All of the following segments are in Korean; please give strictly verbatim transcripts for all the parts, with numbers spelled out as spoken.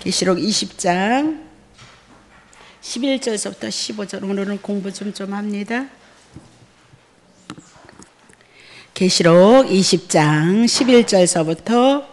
계시록 이십 장 십일 절서부터 십오 절 오늘은 공부 좀 좀 합니다. 계시록 이십 장 십일 절서부터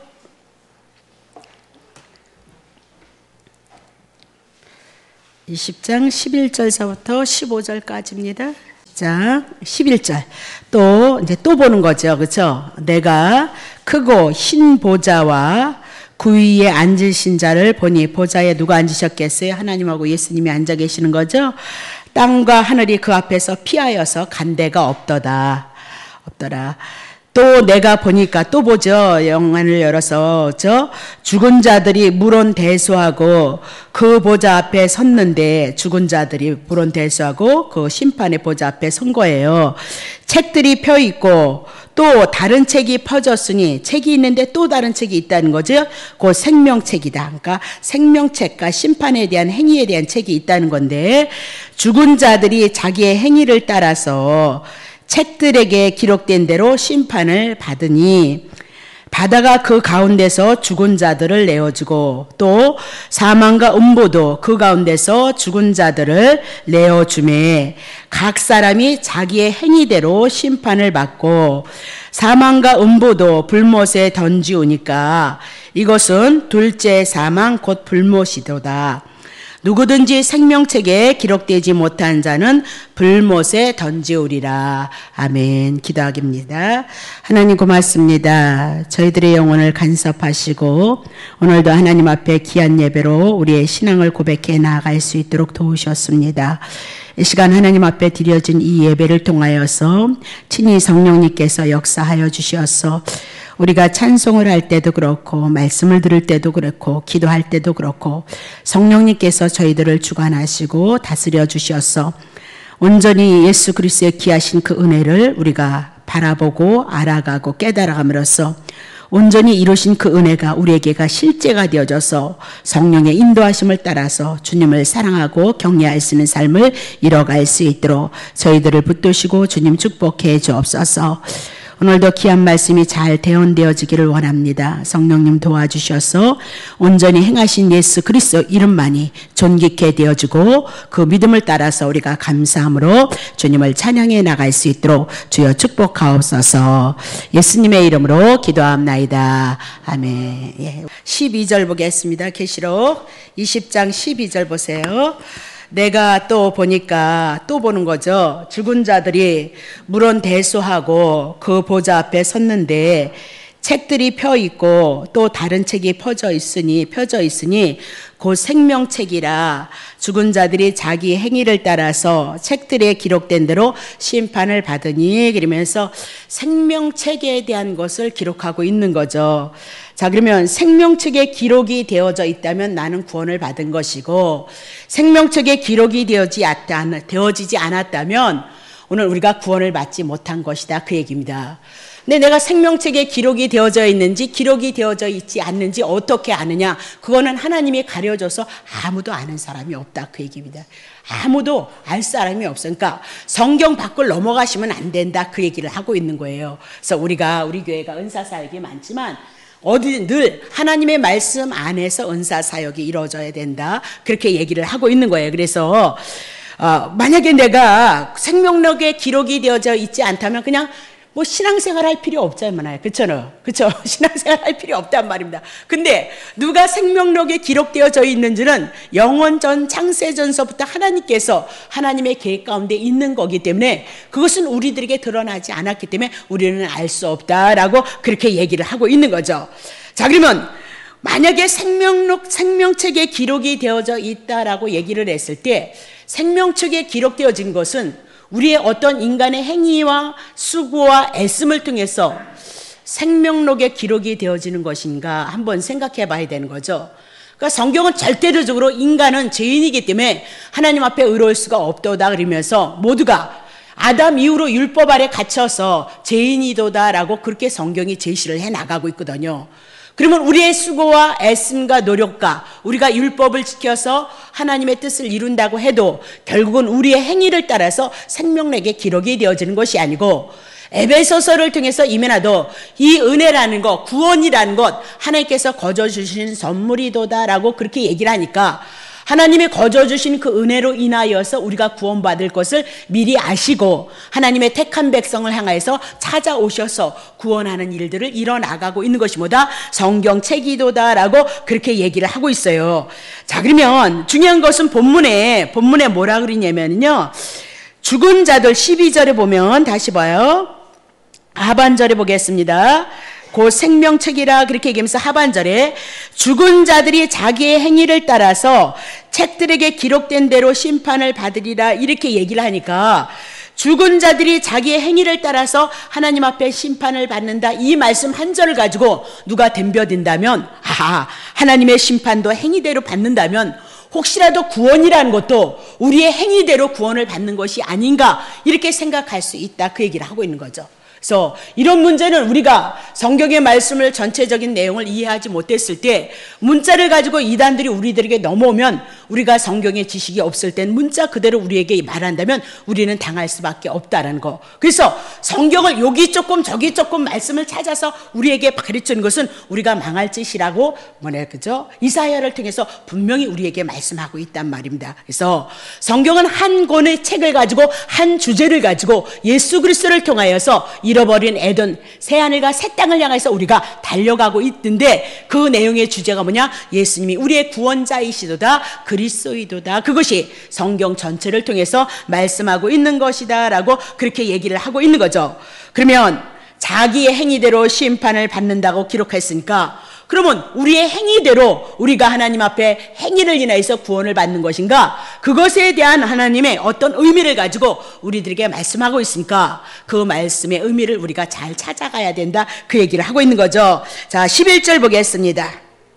이십 장 십일 절서부터 십오 절까지입니다. 자, 십일 절. 또 이제 또 보는 거죠. 그렇죠? 내가 크고 흰 보좌와 그 위에 앉으신 자를 보니 보좌에 누가 앉으셨겠어요? 하나님하고 예수님이 앉아 계시는 거죠. 땅과 하늘이 그 앞에서 피하여서 간 데가 없더다. 없더라. 또 내가 보니까 또 보죠. 영안을 열어서 저 죽은 자들이 물론 대수하고 그 보좌 앞에 섰는데 죽은 자들이 물론 대수하고 그 심판의 보좌 앞에 선 거예요. 책들이 펴 있고 또 다른 책이 퍼졌으니 책이 있는데 또 다른 책이 있다는 거죠. 그 생명책이다. 그러니까 생명책과 심판에 대한 행위에 대한 책이 있다는 건데 죽은 자들이 자기의 행위를 따라서 책들에게 기록된 대로 심판을 받으니 바다가 그 가운데서 죽은 자들을 내어주고 또 사망과 음보도 그 가운데서 죽은 자들을 내어주매 각 사람이 자기의 행위대로 심판을 받고 사망과 음보도 불못에 던지우니까 이것은 둘째 사망 곧 불못이도다. 누구든지 생명책에 기록되지 못한 자는 불못에 던지우리라. 아멘. 기도하겠습니다. 하나님 고맙습니다. 저희들의 영혼을 간섭하시고 오늘도 하나님 앞에 귀한 예배로 우리의 신앙을 고백해 나아갈 수 있도록 도우셨습니다. 이 시간 하나님 앞에 드려진 이 예배를 통하여서 친히 성령님께서 역사하여 주시어서 우리가 찬송을 할 때도 그렇고 말씀을 들을 때도 그렇고 기도할 때도 그렇고 성령님께서 저희들을 주관하시고 다스려 주셔서 온전히 예수 그리스도의 귀하신 그 은혜를 우리가 바라보고 알아가고 깨달아감으로써 온전히 이루신 그 은혜가 우리에게가 실제가 되어져서 성령의 인도하심을 따라서 주님을 사랑하고 경외할 수 있는 삶을 이뤄갈 수 있도록 저희들을 붙드시고 주님 축복해 주옵소서. 오늘도 귀한 말씀이 잘 대언되어지기를 원합니다. 성령님 도와주셔서 온전히 행하신 예수 그리스도 이름만이 존귀케 되어지고 그 믿음을 따라서 우리가 감사함으로 주님을 찬양해 나갈 수 있도록 주여 축복하옵소서. 예수님의 이름으로 기도합나이다. 아멘. 예. 십이 절 보겠습니다. 계시록 이십 장 십이 절 보세요. 내가 또 보니까 또 보는 거죠. 죽은 자들이 물론 대수하고 그 보좌 앞에 섰는데 책들이 펴 있고 또 다른 책이 퍼져 있으니 펴져 있으니 곧 생명책이라 죽은 자들이 자기 행위를 따라서 책들에 기록된 대로 심판을 받으니 그러면서 생명책에 대한 것을 기록하고 있는 거죠. 자, 그러면 생명책에 기록이 되어져 있다면 나는 구원을 받은 것이고 생명책에 기록이 되어지 되어지지 않았다면 오늘 우리가 구원을 받지 못한 것이다. 그 얘기입니다. 근데 내가 생명책에 기록이 되어져 있는지 기록이 되어져 있지 않는지 어떻게 아느냐? 그거는 하나님이 가려줘서 아무도 아는 사람이 없다. 그 얘기입니다. 아무도 알 사람이 없어. 그러니까 성경 밖을 넘어가시면 안 된다. 그 얘기를 하고 있는 거예요. 그래서 우리가 우리 교회가 은사 사역이 많지만 어디 늘 하나님의 말씀 안에서 은사 사역이 이루어져야 된다. 그렇게 얘기를 하고 있는 거예요. 그래서 어, 만약에 내가 생명록에 기록이 되어져 있지 않다면 그냥 뭐 신앙생활 할 필요 없잖아요. 그렇잖아요. 그렇죠? 신앙생활 할 필요 없단 말입니다. 근데 누가 생명록에 기록되어져 있는지는 영원 전 창세전서부터 하나님께서 하나님의 계획 가운데 있는 거기 때문에 그것은 우리들에게 드러나지 않았기 때문에 우리는 알 수 없다라고 그렇게 얘기를 하고 있는 거죠. 자, 그러면 만약에 생명록 생명책에 기록이 되어져 있다라고 얘기를 했을 때 생명책에 기록되어진 것은 우리의 어떤 인간의 행위와 수고와 애씀을 통해서 생명록에 기록이 되어지는 것인가 한번 생각해 봐야 되는 거죠. 그러니까 성경은 절대적으로 인간은 죄인이기 때문에 하나님 앞에 의로울 수가 없도다 그러면서 모두가 아담 이후로 율법 아래 갇혀서 죄인이도다라고 그렇게 성경이 제시를 해 나가고 있거든요. 그러면 우리의 수고와 애씀과 노력과 우리가 율법을 지켜서 하나님의 뜻을 이룬다고 해도 결국은 우리의 행위를 따라서 생명록에 기록이 되어지는 것이 아니고 에베소서를 통해서 이면하도 이 은혜라는 것, 구원이라는 것 하나님께서 거저 주신 선물이도다라고 그렇게 얘기를 하니까 하나님이 거저 주신 그 은혜로 인하여서 우리가 구원받을 것을 미리 아시고 하나님의 택한 백성을 향하여서 찾아오셔서 구원하는 일들을 이뤄나가고 있는 것이 뭐다? 성경책이도다라고 그렇게 얘기를 하고 있어요. 자, 그러면 중요한 것은 본문에 본문에 뭐라 그러냐면요, 죽은 자들 십이 절에 보면 다시 봐요. 하반절에 보겠습니다. 그 생명책이라 그렇게 얘기하면서 하반절에 죽은 자들이 자기의 행위를 따라서 책들에게 기록된 대로 심판을 받으리라 이렇게 얘기를 하니까 죽은 자들이 자기의 행위를 따라서 하나님 앞에 심판을 받는다, 이 말씀 한 절을 가지고 누가 덤벼든다면, 아, 하나님의 심판도 행위대로 받는다면 혹시라도 구원이라는 것도 우리의 행위대로 구원을 받는 것이 아닌가 이렇게 생각할 수 있다, 그 얘기를 하고 있는 거죠. 그래서 이런 문제는 우리가 성경의 말씀을 전체적인 내용을 이해하지 못했을 때 문자를 가지고 이단들이 우리들에게 넘어오면 우리가 성경의 지식이 없을 땐 문자 그대로 우리에게 말한다면 우리는 당할 수밖에 없다라는 거. 그래서 성경을 여기 조금 저기 조금 말씀을 찾아서 우리에게 가르치는 것은 우리가 망할 짓이라고 뭐냐, 그죠? 이사야를 통해서 분명히 우리에게 말씀하고 있단 말입니다. 그래서 성경은 한 권의 책을 가지고 한 주제를 가지고 예수 그리스도를 통하여서 잃어버린 에덴, 새하늘과 새 땅을 향해서 우리가 달려가고 있는데 그 내용의 주제가 뭐냐? 예수님이 우리의 구원자이시도다, 그리스도이도다. 그것이 성경 전체를 통해서 말씀하고 있는 것이다 라고 그렇게 얘기를 하고 있는 거죠. 그러면 자기의 행위대로 심판을 받는다고 기록했으니까 그러면 우리의 행위대로 우리가 하나님 앞에 행위를 인하여서 구원을 받는 것인가? 그것에 대한 하나님의 어떤 의미를 가지고 우리들에게 말씀하고 있으니까 그 말씀의 의미를 우리가 잘 찾아가야 된다, 그 얘기를 하고 있는 거죠. 자, 십일 절 보겠습니다.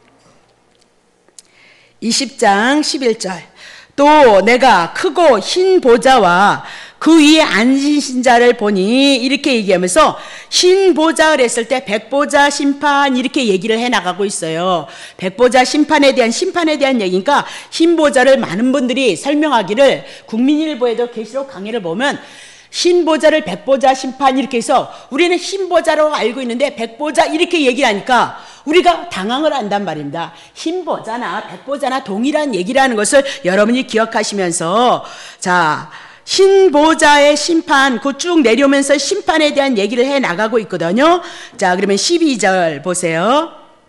이십 장 십일 절. 또 내가 크고 흰 보좌와 그 위에 앉으신 자를 보니, 이렇게 얘기하면서 흰 보좌를 했을 때 백보자 심판 이렇게 얘기를 해나가고 있어요. 백보자 심판에 대한 심판에 대한 얘기니까 흰 보좌를 많은 분들이 설명하기를, 국민일보에도 계시록 강의를 보면 흰 보좌를 백보자 심판 이렇게 해서 우리는 흰 보좌로 알고 있는데 백보자 이렇게 얘기를 하니까 우리가 당황을 한단 말입니다. 흰 보좌나 백보자나 동일한 얘기라는 것을 여러분이 기억하시면서, 자, 흰 보좌의 심판, 그 쭉 내려오면서 심판에 대한 얘기를 해 나가고 있거든요. 자, 그러면 십이 절 보세요.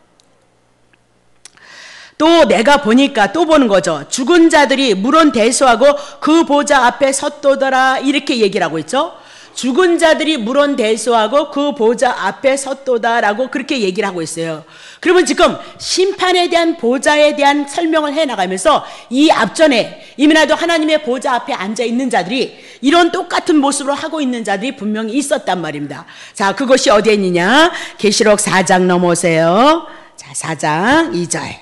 또 내가 보니까, 또 보는 거죠. 죽은 자들이 물론 대수하고 그 보좌 앞에 섰도더라 이렇게 얘기를 하고 있죠. 죽은 자들이 물론 대수하고 그 보좌 앞에 섰도다라고 그렇게 얘기를 하고 있어요. 그러면 지금 심판에 대한 보좌에 대한 설명을 해나가면서 이 앞전에 이미나도 하나님의 보좌 앞에 앉아 있는 자들이 이런 똑같은 모습으로 하고 있는 자들이 분명히 있었단 말입니다. 자, 그것이 어디에 있느냐? 계시록 사 장 넘어오세요. 자, 사 장 이 절.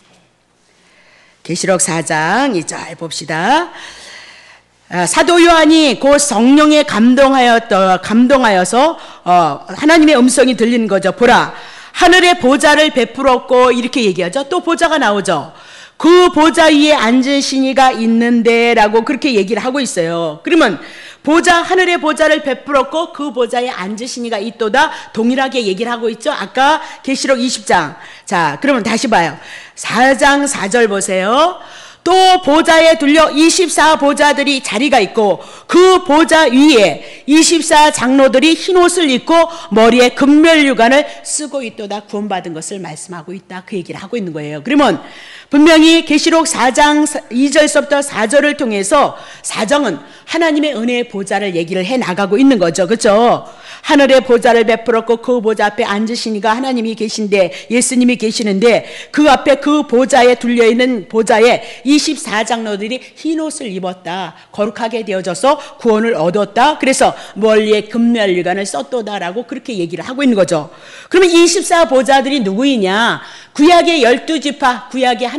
계시록 사 장 이 절 봅시다. 사도 요한이 그 성령에 감동하였더 감동하여서 어, 하나님의 음성이 들리는 거죠. 보라, 하늘의 보좌를 베풀었고 이렇게 얘기하죠. 또 보좌가 나오죠. 그 보좌 위에 앉으신 이가 있는데라고 그렇게 얘기를 하고 있어요. 그러면 보좌, 하늘의 보좌를 베풀었고 그 보좌에 앉으신 이가 있도다, 동일하게 얘기를 하고 있죠. 아까 계시록 이십 장. 자, 그러면 다시 봐요. 사 장 사 절 보세요. 또 보좌에 둘려 이십사 보좌들이 자리가 있고 그 보좌 위에 이십사 장로들이 흰옷을 입고 머리에 금멸유관을 쓰고 있도다, 구원받은 것을 말씀하고 있다, 그 얘기를 하고 있는 거예요. 그러면 분명히 계시록 사 장 이 절서부터 사 절을 통해서 사정은 하나님의 은혜의 보좌를 얘기를 해 나가고 있는 거죠. 그렇죠? 하늘의 보좌를 베풀었고 그 보좌 앞에 앉으신 이가 하나님이 계신데, 예수님이 계시는데 그 앞에 그 보좌에 둘려있는 보좌에 이십사 장로들이 흰옷을 입었다, 거룩하게 되어져서 구원을 얻었다, 그래서 멀리에 금멸유관을 썼도다라고 그렇게 얘기를 하고 있는 거죠. 그러면 이십사 보좌들이 누구이냐? 구약의 열두 지파, 구약의 하나님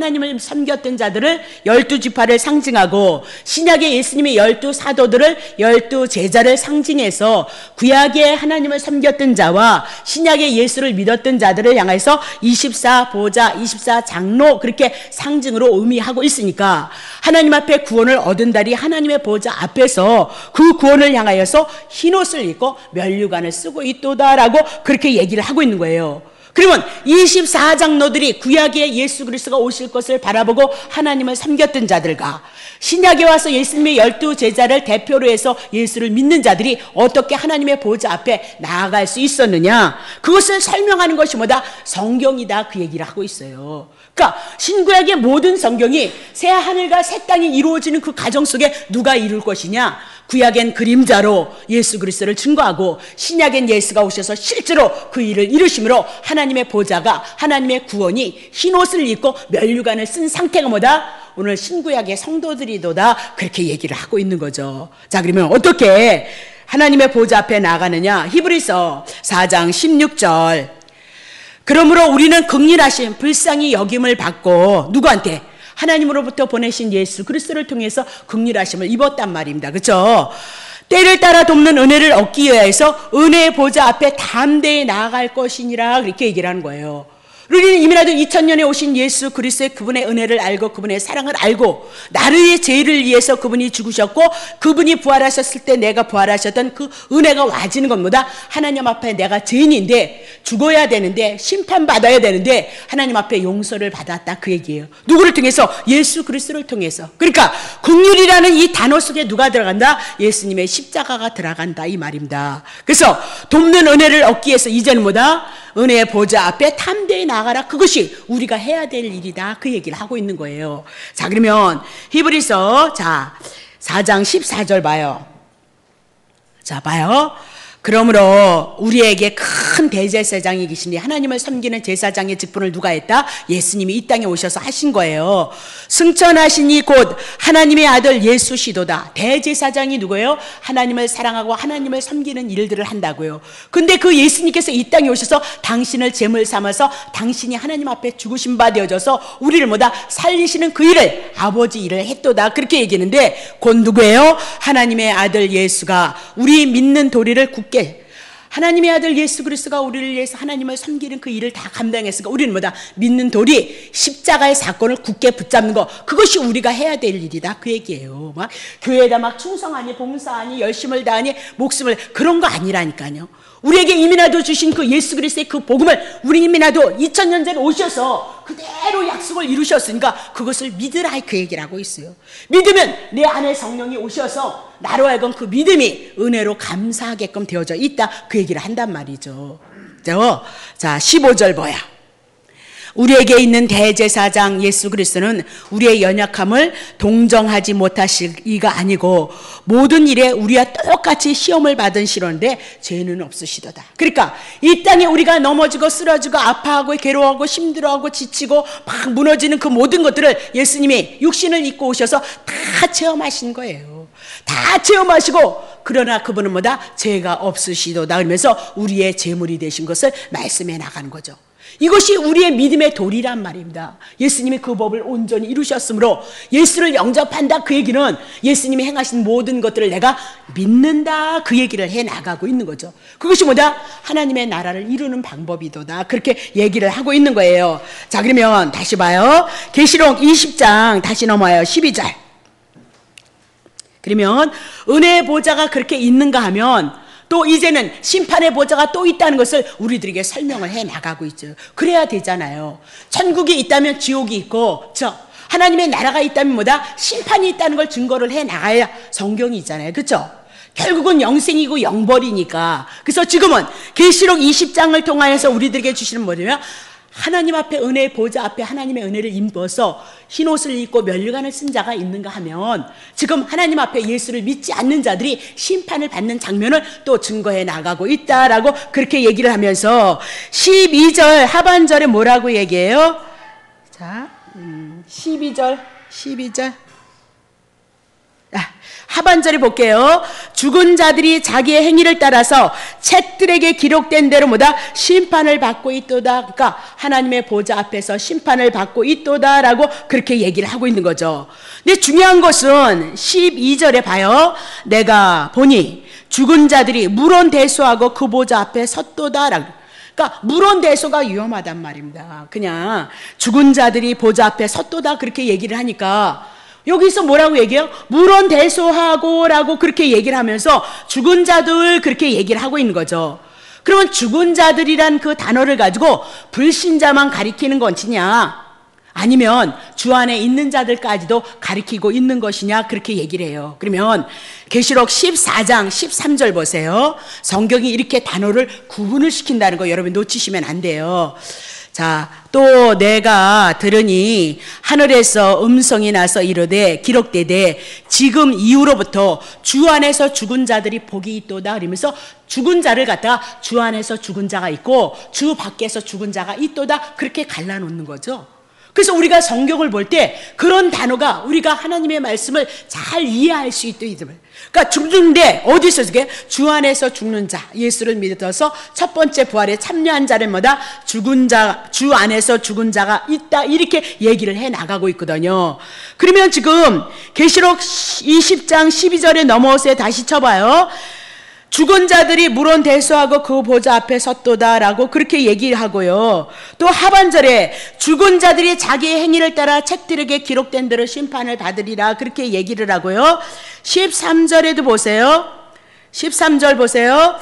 하나님을 섬겼던 자들을 열두 지파를 상징하고, 신약의 예수님의 열두 사도들을 열두 제자를 상징해서 구약의 하나님을 섬겼던 자와 신약의 예수를 믿었던 자들을 향해서 이십사 보좌, 이십사 장로 그렇게 상징으로 의미하고 있으니까 하나님 앞에 구원을 얻은 자들이 하나님의 보좌 앞에서 그 구원을 향하여서 흰옷을 입고 면류관을 쓰고 있도다라고 그렇게 얘기를 하고 있는 거예요. 그러면 이십사 장로들이 구약의 예수 그리스도가 오실 것을 바라보고 하나님을 섬겼던 자들과 신약에 와서 예수님의 열두 제자를 대표로 해서 예수를 믿는 자들이 어떻게 하나님의 보좌 앞에 나아갈 수 있었느냐, 그것을 설명하는 것이 뭐다? 성경이다, 그 얘기를 하고 있어요. 그러니까 신구약의 모든 성경이 새 하늘과 새 땅이 이루어지는 그 과정 속에 누가 이룰 것이냐, 구약엔 그림자로 예수 그리스도를 증거하고 신약엔 예수가 오셔서 실제로 그 일을 이루심으로 하나님의 보좌가, 하나님의 구원이 흰옷을 입고 면류관을 쓴 상태가 뭐다? 오늘 신구약의 성도들이도다, 그렇게 얘기를 하고 있는 거죠. 자, 그러면 어떻게 하나님의 보좌 앞에 나가느냐? 히브리서 사 장 십육 절. 그러므로 우리는 긍휼하심 불쌍히 여김을 받고, 누구한테? 하나님으로부터 보내신 예수 그리스도를 통해서 긍휼하심을 입었단 말입니다. 그렇죠? 때를 따라 돕는 은혜를 얻기 위해서 은혜의 보좌 앞에 담대히 나아갈 것이니라, 그렇게 얘기를 하는 거예요. 우리는 이미라도 이천 년에 오신 예수 그리스도의 그분의 은혜를 알고 그분의 사랑을 알고 나를 죄를 위해서 그분이 죽으셨고 그분이 부활하셨을 때 내가 부활하셨던 그 은혜가 와지는 것보다 하나님 앞에 내가 죄인인데 죽어야 되는데 심판받아야 되는데 하나님 앞에 용서를 받았다, 그 얘기예요. 누구를 통해서? 예수 그리스도를 통해서. 그러니까 긍휼이라는 이 단어 속에 누가 들어간다? 예수님의 십자가가 들어간다, 이 말입니다. 그래서 돕는 은혜를 얻기 위해서 이제는 뭐다? 은혜의 보좌 앞에 담대히 나가라, 그것이 우리가 해야 될 일이다, 그 얘기를 하고 있는 거예요. 자, 그러면 히브리서 자 사 장 십사 절 봐요. 자, 봐요. 그러므로 우리에게 큰 대제사장이 계시니 하나님을 섬기는 제사장의 직분을 누가 했다? 예수님이 이 땅에 오셔서 하신 거예요. 승천하시니 곧 하나님의 아들 예수시도다. 대제사장이 누구예요? 하나님을 사랑하고 하나님을 섬기는 일들을 한다고요. 근데 그 예수님께서 이 땅에 오셔서 당신을 제물 삼아서 당신이 하나님 앞에 죽으신 바 되어져서 우리를 뭐다? 살리시는 그 일을, 아버지 일을 했도다, 그렇게 얘기했는데 곧 누구예요? 하나님의 아들 예수가 우리 믿는 도리를 굳게, 하나님의 아들 예수 그리스도가 우리를 위해서 하나님을 섬기는 그 일을 다 감당했으니까 우리는 뭐다? 믿는 도리, 십자가의 사건을 굳게 붙잡는 거, 그것이 우리가 해야 될 일이다, 그 얘기예요. 막 교회에다 막 충성하니 봉사하니 열심을 다하니 목숨을, 그런 거 아니라니까요. 우리에게 이미나도 주신 그 예수 그리스도의 그 복음을 우리 이미나도 이천 년 전에 오셔서 그대로 약속을 이루셨으니까 그것을 믿으라, 그 얘기를 하고 있어요. 믿으면 내 안에 성령이 오셔서 나로 하여금 그 믿음이 은혜로 감사하게끔 되어져 있다, 그 얘기를 한단 말이죠. 자, 십오 절 뭐야? 우리에게 있는 대제사장 예수 그리스도는 우리의 연약함을 동정하지 못하시기가 아니고 모든 일에 우리와 똑같이 시험을 받은 시론데 죄는 없으시도다. 그러니까 이 땅에 우리가 넘어지고 쓰러지고 아파하고 괴로워하고 힘들어하고 지치고 막 무너지는 그 모든 것들을 예수님이 육신을 입고 오셔서 다 체험하신 거예요. 다 체험하시고, 그러나 그분은 뭐다? 죄가 없으시도다, 그러면서 우리의 제물이 되신 것을 말씀해 나가는 거죠. 이것이 우리의 믿음의 도리란 말입니다. 예수님이 그 법을 온전히 이루셨으므로 예수를 영접한다, 그 얘기는 예수님이 행하신 모든 것들을 내가 믿는다, 그 얘기를 해 나가고 있는 거죠. 그것이 뭐다? 하나님의 나라를 이루는 방법이도다, 그렇게 얘기를 하고 있는 거예요. 자, 그러면 다시 봐요. 계시록 이십 장 다시 넘어요. 십이 절. 그러면 은혜의 보좌가 그렇게 있는가 하면 또 이제는 심판의 보좌가 또 있다는 것을 우리들에게 설명을 해 나가고 있죠. 그래야 되잖아요. 천국이 있다면 지옥이 있고, 저 하나님의 나라가 있다면 뭐다? 심판이 있다는 걸 증거를 해 나가야 성경이 있잖아요. 그렇죠? 결국은 영생이고 영벌이니까. 그래서 지금은 계시록 이십 장을 통하여서 우리들에게 주시는 뭐냐면, 하나님 앞에 은혜의 보좌 앞에 하나님의 은혜를 입어서 흰옷을 입고 면류관을 쓴 자가 있는가 하면, 지금 하나님 앞에 예수를 믿지 않는 자들이 심판을 받는 장면을 또 증거해 나가고 있다라고 그렇게 얘기를 하면서 십이 절 하반절에 뭐라고 얘기해요? 자, 음, 십이 절 십이 절 아, 하반절에 볼게요. 죽은 자들이 자기의 행위를 따라서 책들에게 기록된 대로 뭐다? 심판을 받고 있도다. 그러니까 하나님의 보좌 앞에서 심판을 받고 있도다라고 그렇게 얘기를 하고 있는 거죠. 근데 중요한 것은 십이 절에 봐요. 내가 보니 죽은 자들이 물온대소하고 그 보좌 앞에 섰도다라고. 그러니까 물온대소가 위험하단 말입니다. 그냥 죽은 자들이 보좌 앞에 섰도다 그렇게 얘기를 하니까 여기서 뭐라고 얘기해요? 물온대소하고 라고 그렇게 얘기를 하면서 죽은 자들 그렇게 얘기를 하고 있는 거죠. 그러면 죽은 자들이란 그 단어를 가지고 불신자만 가리키는 것이냐, 아니면 주 안에 있는 자들까지도 가리키고 있는 것이냐, 그렇게 얘기를 해요. 그러면 계시록 십사 장 십삼 절 보세요. 성경이 이렇게 단어를 구분을 시킨다는 거 여러분 놓치시면 안 돼요. 자, 또 내가 들으니 하늘에서 음성이 나서 이르되 기록되되 지금 이후로부터 주 안에서 죽은 자들이 복이 있도다. 그러면서 죽은 자를 갖다가 주 안에서 죽은 자가 있고 주 밖에서 죽은 자가 있도다. 그렇게 갈라놓는 거죠. 그래서 우리가 성경을 볼 때 그런 단어가 우리가 하나님의 말씀을 잘 이해할 수 있도록, 그러니까 죽는데 어디서 죽게? 주 안에서 죽는 자, 예수를 믿어서 첫 번째 부활에 참여한 자를 뭐다? 죽은 자, 주 안에서 죽은 자가 있다, 이렇게 얘기를 해 나가고 있거든요. 그러면 지금 계시록 이십 장 십이 절에 넘어오세요. 다시 쳐봐요. 죽은 자들이 물온대소하고 그 보좌 앞에 섰도다라고 그렇게 얘기를 하고요. 또 하반절에 죽은 자들이 자기의 행위를 따라 책들에게 기록된 대로 심판을 받으리라 그렇게 얘기를 하고요. 십삼 절에도 보세요. 십삼 절 보세요.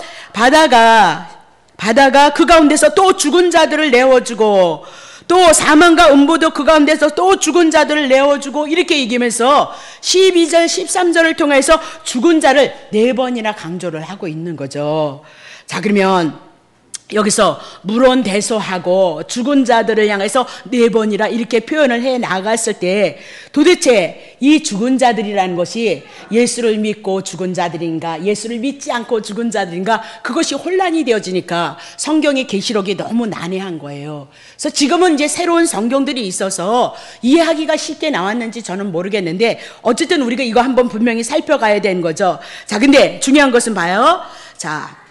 바다가 바다가 그 가운데서 또 죽은 자들을 내어주고 또 사망과 음부도 그 가운데서 또 죽은 자들을 내어주고 이렇게 얘기하면서 십이 절 십삼 절을 통해서 죽은 자를 네 번이나 강조를 하고 있는 거죠. 자, 그러면 여기서 물온대소하고 죽은 자들을 향해서 네 번이라 이렇게 표현을 해 나갔을 때 도대체 이 죽은 자들이라는 것이 예수를 믿고 죽은 자들인가, 예수를 믿지 않고 죽은 자들인가, 그것이 혼란이 되어지니까 성경의 계시록이 너무 난해한 거예요. 그래서 지금은 이제 새로운 성경들이 있어서 이해하기가 쉽게 나왔는지 저는 모르겠는데 어쨌든 우리가 이거 한번 분명히 살펴가야 되는 거죠. 자, 근데 중요한 것은 봐요. 자,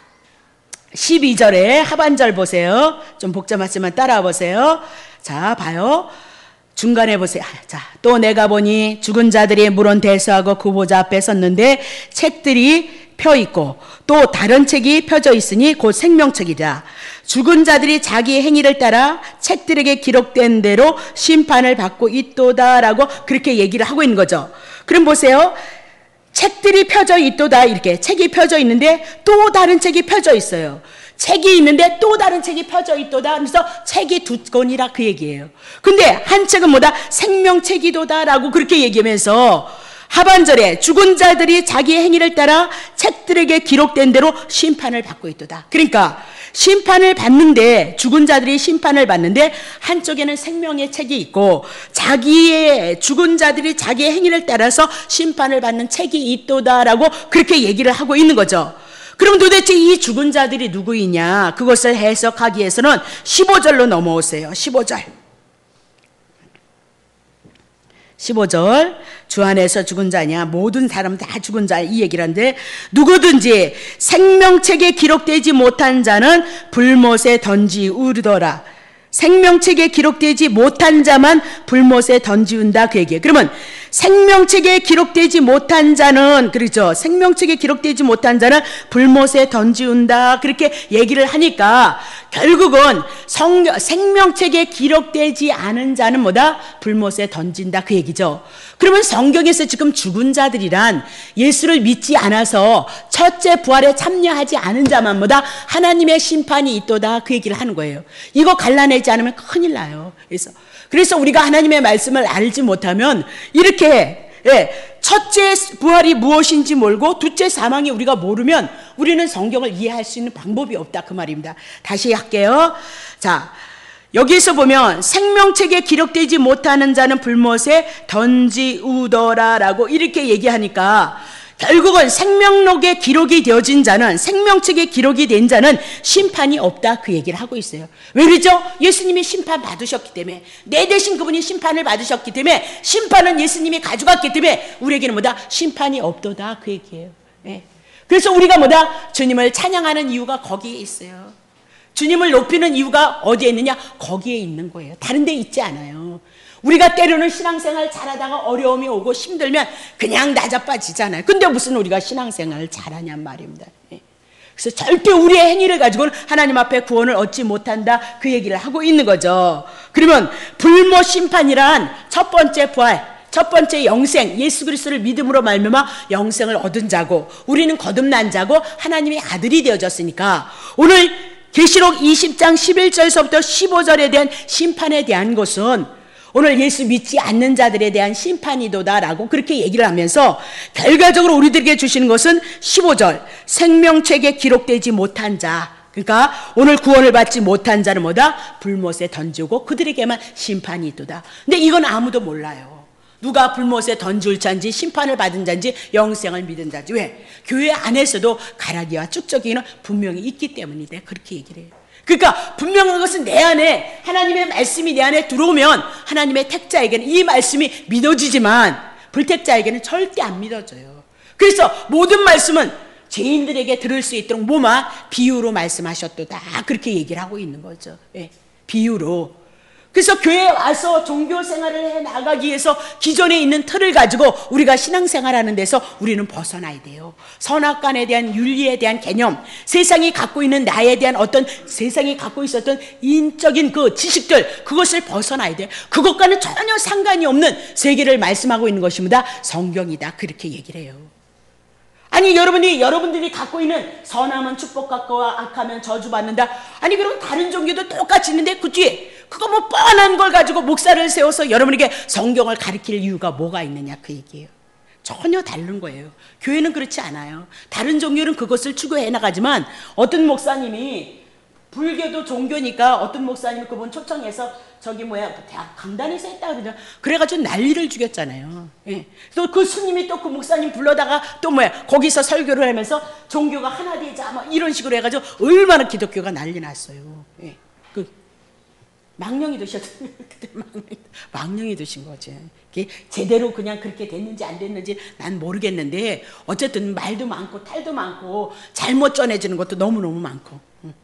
십이 절에 하반절 보세요. 좀 복잡하지만 따라와 보세요. 자, 봐요. 중간에 보세요. 자, 또 내가 보니 죽은 자들이 물온대소하고 그 보좌 앞에 섰는데 책들이 펴 있고 또 다른 책이 펴져 있으니 곧 생명책이라. 죽은 자들이 자기의 행위를 따라 책들에게 기록된 대로 심판을 받고 있도다라고 그렇게 얘기를 하고 있는 거죠. 그럼 보세요. 책들이 펴져 있도다, 이렇게 책이 펴져 있는데 또 다른 책이 펴져 있어요. 책이 있는데 또 다른 책이 펴져 있도다. 그래서 책이 두 권이라 그 얘기예요. 근데 한 책은 뭐다? 생명책이도다라고 그렇게 얘기하면서 하반절에 죽은 자들이 자기의 행위를 따라 책들에게 기록된 대로 심판을 받고 있도다. 그러니까 심판을 받는데, 죽은 자들이 심판을 받는데 한쪽에는 생명의 책이 있고 자기의 죽은 자들이 자기의 행위를 따라서 심판을 받는 책이 있도다라고 그렇게 얘기를 하고 있는 거죠. 그럼 도대체 이 죽은 자들이 누구이냐, 그것을 해석하기 위해서는 십오 절로 넘어오세요. 십오 절. 십오 절. 주 안에서 죽은 자냐, 모든 사람 다 죽은 자, 이 얘기를 하는데 누구든지 생명책에 기록되지 못한 자는 불못에 던지우르더라. 생명책에 기록되지 못한 자만 불못에 던지운다, 그 얘기예요. 그러면 생명책에 기록되지 못한 자는, 그렇죠, 생명책에 기록되지 못한 자는 불못에 던지운다, 그렇게 얘기를 하니까 결국은 성, 생명책에 기록되지 않은 자는 뭐다? 불못에 던진다, 그 얘기죠. 그러면 성경에서 지금 죽은 자들이란 예수를 믿지 않아서 첫째 부활에 참여하지 않은 자만 뭐다? 하나님의 심판이 있도다, 그 얘기를 하는 거예요. 이거 갈라내지 않으면 큰일 나요. 그래서 그래서 우리가 하나님의 말씀을 알지 못하면 이렇게, 예, 첫째 부활이 무엇인지 모르고 둘째 사망이 우리가 모르면 우리는 성경을 이해할 수 있는 방법이 없다, 그 말입니다. 다시 할게요. 자, 여기서 보면 생명책에 기록되지 못하는 자는 불못에 던지우더라라고 이렇게 얘기하니까 결국은 생명록에 기록이 되어진 자는, 생명책에 기록이 된 자는 심판이 없다, 그 얘기를 하고 있어요. 왜 그러죠? 예수님이 심판 받으셨기 때문에, 내 대신 그분이 심판을 받으셨기 때문에, 심판은 예수님이 가져갔기 때문에 우리에게는 뭐다? 심판이 없도다, 그 얘기예요. 예. 그래서 우리가 뭐다? 주님을 찬양하는 이유가 거기에 있어요. 주님을 높이는 이유가 어디에 있느냐? 거기에 있는 거예요. 다른 데 있지 않아요. 우리가 때로는 신앙생활 잘하다가 어려움이 오고 힘들면 그냥 나자빠지잖아요. 근데 무슨 우리가 신앙생활을 잘하냔 말입니다. 그래서 절대 우리의 행위를 가지고는 하나님 앞에 구원을 얻지 못한다, 그 얘기를 하고 있는 거죠. 그러면 불모 심판이란 첫 번째 부활, 첫 번째 영생, 예수 그리스도를 믿음으로 말미암아 영생을 얻은 자고, 우리는 거듭난 자고 하나님의 아들이 되어졌으니까, 오늘 계시록 이십 장 십일 절서부터 십오 절에 대한 심판에 대한 것은 오늘 예수 믿지 않는 자들에 대한 심판이도다라고 그렇게 얘기를 하면서, 결과적으로 우리들에게 주시는 것은 십오 절, 생명책에 기록되지 못한 자, 그러니까 오늘 구원을 받지 못한 자는 뭐다? 불못에 던지고 그들에게만 심판이 있도다. 근데 이건 아무도 몰라요. 누가 불못에 던질 자인지, 심판을 받은 자인지, 영생을 믿은 자인지. 왜? 교회 안에서도 가라기와 쭉저기는 분명히 있기 때문이다, 그렇게 얘기를 해요. 그러니까 분명한 것은 내 안에, 하나님의 말씀이 내 안에 들어오면 하나님의 택자에게는 이 말씀이 믿어지지만 불택자에게는 절대 안 믿어져요. 그래서 모든 말씀은 죄인들에게 들을 수 있도록 뭐만 비유로 말씀하셨도다, 그렇게 얘기를 하고 있는 거죠. 예, 비유로. 그래서 교회에 와서 종교 생활을 해 나가기 위해서 기존에 있는 틀을 가지고 우리가 신앙생활하는 데서 우리는 벗어나야 돼요. 선악간에 대한 윤리에 대한 개념, 세상이 갖고 있는 나에 대한 어떤, 세상이 갖고 있었던 인적인 그 지식들, 그것을 벗어나야 돼요. 그것과는 전혀 상관이 없는 세계를 말씀하고 있는 것입니다. 성경이다, 그렇게 얘기를 해요. 아니, 여러분이, 여러분들이 갖고 있는 선하면 축복받고 악하면 저주받는다. 아니, 그럼 다른 종교도 똑같이 있는데 그 뒤에 그거 뭐 뻔한 걸 가지고 목사를 세워서 여러분에게 성경을 가르칠 이유가 뭐가 있느냐, 그 얘기예요. 전혀 다른 거예요. 교회는 그렇지 않아요. 다른 종교는 그것을 추구해 나가지만, 어떤 목사님이, 불교도 종교니까 어떤 목사님이 그분 초청해서 저기 뭐야 대학 강단에서 했다 그러죠. 그래가지고 난리를 죽였잖아요. 예. 또 그 스님이 또 그 목사님 불러다가 또 뭐야 거기서 설교를 하면서 종교가 하나 되자 뭐 이런 식으로 해가지고 얼마나 기독교가 난리 났어요. 예. 그 망령이 드셨어요. 그때 망령이, 망령이 드신 거지. 제대로 그냥 그렇게 됐는지 안 됐는지 난 모르겠는데, 어쨌든 말도 많고 탈도 많고 잘못 전해지는 것도 너무너무 많고.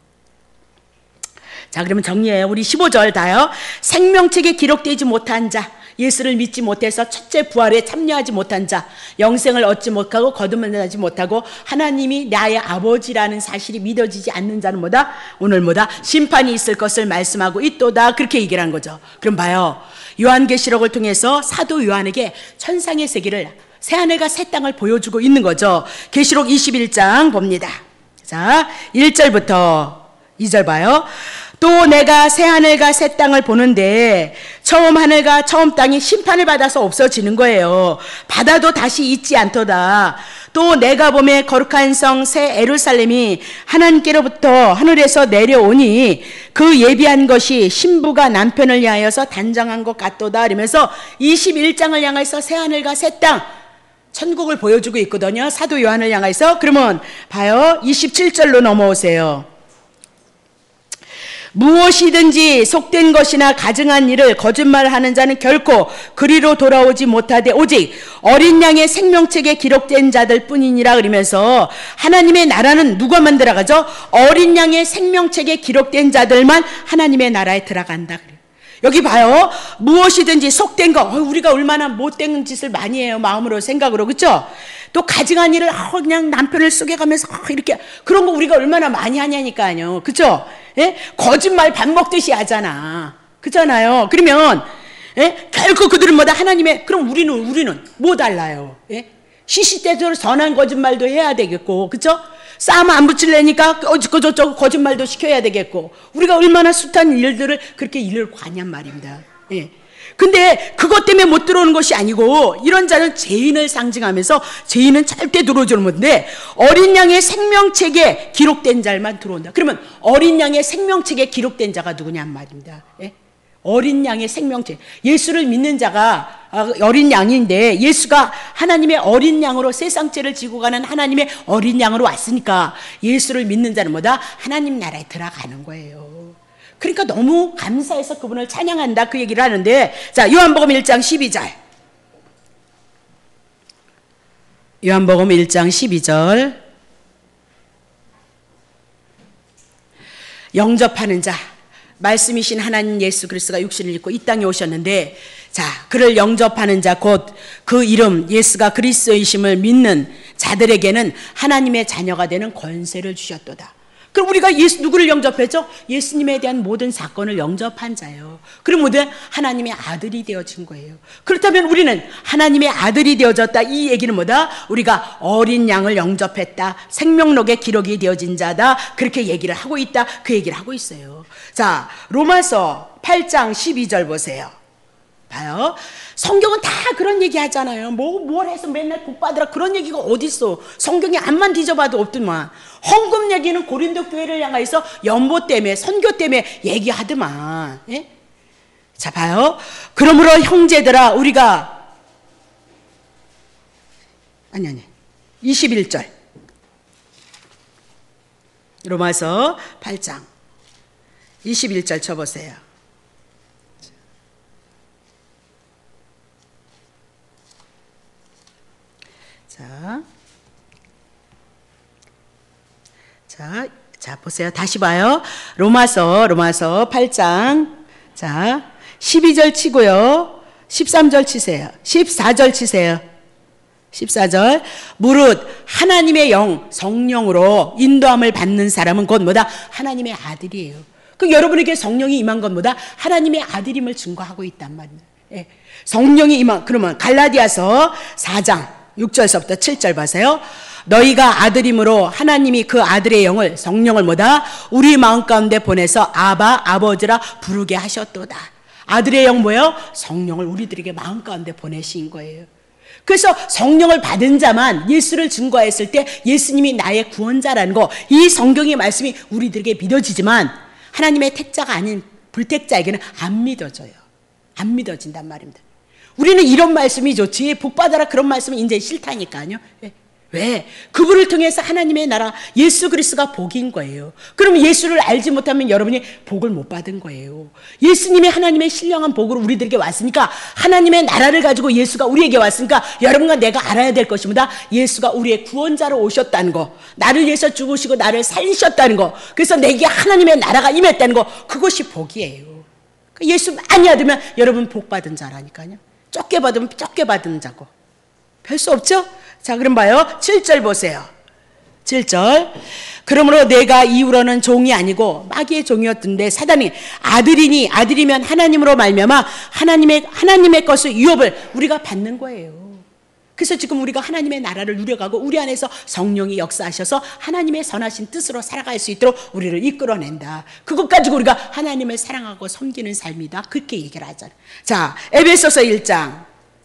자, 그러면 정리해요. 우리 십오 절 다요. 생명책에 기록되지 못한 자, 예수를 믿지 못해서 첫째 부활에 참여하지 못한 자, 영생을 얻지 못하고 거듭나지 못하고 하나님이 나의 아버지라는 사실이 믿어지지 않는 자는 뭐다? 오늘 뭐다? 심판이 있을 것을 말씀하고 있도다, 그렇게 얘기를 한 거죠. 그럼 봐요. 요한계시록을 통해서 사도 요한에게 천상의 세계를, 새하늘과 새 땅을 보여주고 있는 거죠. 계시록 이십일 장 봅니다. 자, 일 절부터 이 절 봐요. 또 내가 새 하늘과 새 땅을 보는데 처음 하늘과 처음 땅이 심판을 받아서 없어지는 거예요. 바다도 다시 있지 않도다. 또 내가 보매 거룩한 성 새 예루살렘이 하나님께로부터 하늘에서 내려오니 그 예비한 것이 신부가 남편을 위하여서 단장한 것 같도다. 이러면서 이십일 장을 향해서 새 하늘과 새 땅, 천국을 보여주고 있거든요. 사도 요한을 향해서. 그러면 봐요. 이십칠 절로 넘어오세요. 무엇이든지 속된 것이나 가증한 일을 거짓말하는 자는 결코 그리로 돌아오지 못하되 오직 어린 양의 생명책에 기록된 자들 뿐이니라. 그러면서 하나님의 나라는 누가 만들어가죠? 어린 양의 생명책에 기록된 자들만 하나님의 나라에 들어간다. 여기 봐요. 무엇이든지 속된 거, 우리가 얼마나 못된 짓을 많이 해요. 마음으로, 생각으로, 그렇죠? 또 가증한 일을 그냥 남편을 속여가면서 이렇게, 그런 거 우리가 얼마나 많이 하냐니까요. 그렇죠? 예? 거짓말 밥 먹듯이 하잖아. 그렇잖아요. 그러면 예? 결코 그들은 뭐다? 하나님의, 그럼 우리는 우리는 뭐 달라요? 예? 시시때때로 전한 거짓말도 해야 되겠고, 그렇죠? 싸움 안 붙일래니까 어쩌고 저쩌고 거짓말도 시켜야 되겠고, 우리가 얼마나 숱한 일들을 그렇게 일을 하냔 말입니다. 예. 근데 그것 때문에 못 들어오는 것이 아니고, 이런 자는 죄인을 상징하면서 죄인은 절대 들어오지 못하는데 어린 양의 생명책에 기록된 자만 들어온다. 그러면 어린 양의 생명책에 기록된 자가 누구냔 말입니다. 예? 어린 양의 생명책, 예수를 믿는 자가 어린 양인데 예수가 하나님의 어린 양으로 세상 죄를 지고 가는 하나님의 어린 양으로 왔으니까 예수를 믿는 자는 뭐다? 하나님 나라에 들어가는 거예요. 그러니까 너무 감사해서 그분을 찬양한다 그 얘기를 하는데, 자, 요한복음 일 장 십이 절. 요한복음 일 장 십이 절. 영접하는 자, 말씀이신 하나님 예수 그리스도가 육신을 입고 이 땅에 오셨는데, 자, 그를 영접하는 자 곧 그 이름 예수가 그리스도이심을 믿는 자들에게는 하나님의 자녀가 되는 권세를 주셨도다. 그럼 우리가 예수 누구를 영접했죠? 예수님에 대한 모든 사건을 영접한 자예요. 그럼 모든 하나님의 아들이 되어진 거예요. 그렇다면 우리는 하나님의 아들이 되어졌다. 이 얘기는 뭐다? 우리가 어린 양을 영접했다. 생명록에 기록이 되어진 자다. 그렇게 얘기를 하고 있다. 그 얘기를 하고 있어요. 자, 로마서 팔 장 십이 절 보세요. 봐요. 성경은 다 그런 얘기 하잖아요. 뭐, 뭘 해서 맨날 복 받으라 그런 얘기가 어딨어. 성경에 앞만 뒤져봐도 없더만. 헌금 얘기는 고린도 교회를 향해서 연보 때문에, 선교 때문에 얘기하더만. 예? 자, 봐요. 그러므로 형제들아, 우리가, 아니, 아니. 이십일 절. 로마서 팔 장. 이십일 절 쳐보세요. 자, 자, 자, 보세요. 다시 봐요. 로마서, 로마서 팔 장. 자, 십이 절 치고요. 십삼 절 치세요. 십사 절 치세요. 십사 절. 무릇 하나님의 영, 성령으로 인도함을 받는 사람은 곧 뭐다? 하나님의 아들이에요. 그 여러분에게 성령이 임한 건 뭐다? 하나님의 아들임을 증거하고 있단 말이에요. 예. 성령이 임한, 그러면 갈라디아서 사 장. 육 절서부터 칠 절 보세요. 너희가 아들임으로 하나님이 그 아들의 영을, 성령을 뭐다? 우리 마음 가운데 보내서 아바, 아버지라 부르게 하셨도다. 아들의 영 뭐예요? 성령을 우리들에게 마음 가운데 보내신 거예요. 그래서 성령을 받은 자만 예수를 증거했을 때 예수님이 나의 구원자라는 거, 이 성경의 말씀이 우리들에게 믿어지지만 하나님의 택자가 아닌 불택자에게는 안 믿어져요. 안 믿어진단 말입니다. 우리는 이런 말씀이 좋지, 복 받아라 그런 말씀은 이제 싫다니까요. 왜? 왜? 그분을 통해서 하나님의 나라 예수 그리스도가 복인 거예요. 그럼 예수를 알지 못하면 여러분이 복을 못 받은 거예요. 예수님이 하나님의 신령한 복으로 우리들에게 왔으니까, 하나님의 나라를 가지고 예수가 우리에게 왔으니까 여러분과 내가 알아야 될 것입니다. 예수가 우리의 구원자로 오셨다는 거, 나를 위해서 죽으시고 나를 살리셨다는 거, 그래서 내게 하나님의 나라가 임했다는 거, 그것이 복이에요. 예수 많이 받으면 여러분 복 받은 자라니까요. 적게 받으면 적게 받은 자고. 별 수 없죠? 자, 그럼 봐요. 칠 절 보세요. 칠 절. 그러므로 내가 이후로는 종이 아니고 마귀의 종이었던데 사단이 아들이니, 아들이면 하나님으로 말미암아 하나님의 하나님의 것을 유업을 우리가 받는 거예요. 그래서 지금 우리가 하나님의 나라를 누려가고 우리 안에서 성령이 역사하셔서 하나님의 선하신 뜻으로 살아갈 수 있도록 우리를 이끌어낸다. 그것 가지고 우리가 하나님을 사랑하고 섬기는 삶이다. 그렇게 얘기를 하잖아요. 자, 에베소서 일 장.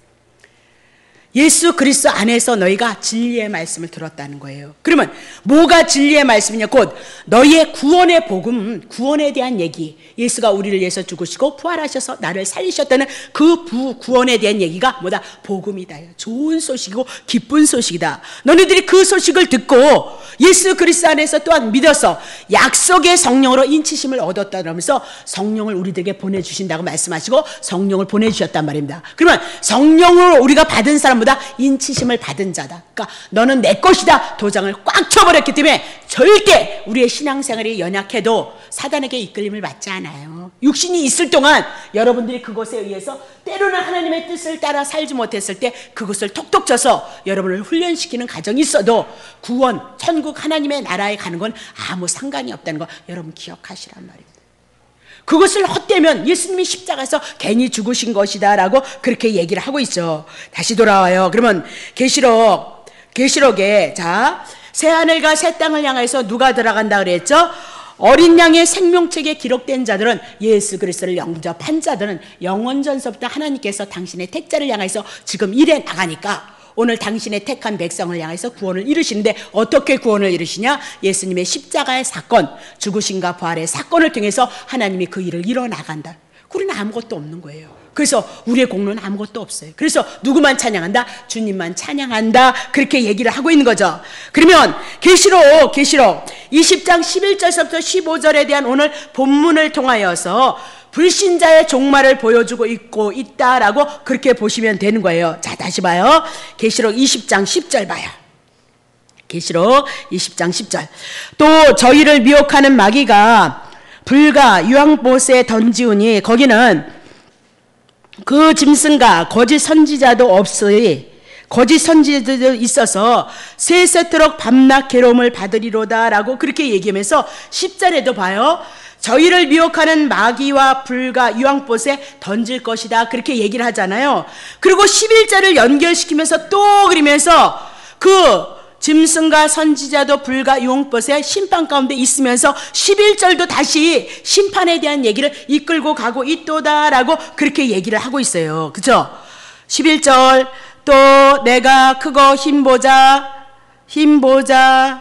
예수 그리스도 안에서 너희가 진리의 말씀을 들었다는 거예요. 그러면 뭐가 진리의 말씀이냐? 곧 너희의 구원의 복음, 구원에 대한 얘기. 예수가 우리를 위해서 죽으시고 부활하셔서 나를 살리셨다는 그 부, 구원에 대한 얘기가 뭐다? 복음이다. 좋은 소식이고 기쁜 소식이다. 너희들이 그 소식을 듣고 예수 그리스도 안에서 또한 믿어서 약속의 성령으로 인치심을 얻었다 그러면서 성령을 우리들에게 보내주신다고 말씀하시고 성령을 보내주셨단 말입니다. 그러면 성령을 우리가 받은 사람 보다 인치심을 받은 자다. 그러니까 너는 내 것이다 도장을 꽉 쳐버렸기 때문에 절대 우리의 신앙생활이 연약해도 사단에게 이끌림을 받지 않아요. 육신이 있을 동안 여러분들이 그것에 의해서 때로는 하나님의 뜻을 따라 살지 못했을 때 그것을 톡톡 쳐서 여러분을 훈련시키는 과정이 있어도 구원, 천국 하나님의 나라에 가는 건 아무 상관이 없다는 거 여러분 기억하시란 말입니다. 그것을 헛되면 예수님이 십자가에서 괜히 죽으신 것이다 라고 그렇게 얘기를 하고 있죠. 다시 돌아와요. 그러면 계시록, 계시록에 자, 새하늘과 새 땅을 향해서 누가 들어간다 그랬죠? 어린 양의 생명책에 기록된 자들은, 예수 그리스도를 영접한 자들은 영원전서부터 하나님께서 당신의 택자를 향해서 지금 일해 나가니까 오늘 당신의 택한 백성을 향해서 구원을 이루시는데 어떻게 구원을 이루시냐? 예수님의 십자가의 사건, 죽으심과 부활의 사건을 통해서 하나님이 그 일을 이뤄나간다. 우리는 아무것도 없는 거예요. 그래서 우리의 공로는 아무것도 없어요. 그래서 누구만 찬양한다? 주님만 찬양한다. 그렇게 얘기를 하고 있는 거죠. 그러면 계시록 계시록 이십 장 십일 절서부터 십오 절에 대한 오늘 본문을 통하여서 불신자의 종말을 보여주고 있고 있다라고 그렇게 보시면 되는 거예요. 자, 다시 봐요. 계시록 이십 장 십 절 봐요. 계시록 이십 장 십 절. 또 저희를 미혹하는 마귀가 불과 유황못에 던지우니 거기는 그 짐승과 거짓 선지자도 없으니 거짓 선지자도 있어서 세세토록 밤낮 괴로움을 받으리로다 라고 그렇게 얘기하면서 십 절에도 봐요. 저희를 미혹하는 마귀와 불과 유황못에 던질 것이다 그렇게 얘기를 하잖아요. 그리고 십일 절을 연결시키면서 또 그러면서 그 짐승과 선지자도 불과 유황못에 심판 가운데 있으면서 십일 절도 다시 심판에 대한 얘기를 이끌고 가고 있도다라고 그렇게 얘기를 하고 있어요. 그죠? 십일 절 또 내가 크고 흰 보좌 흰 보좌에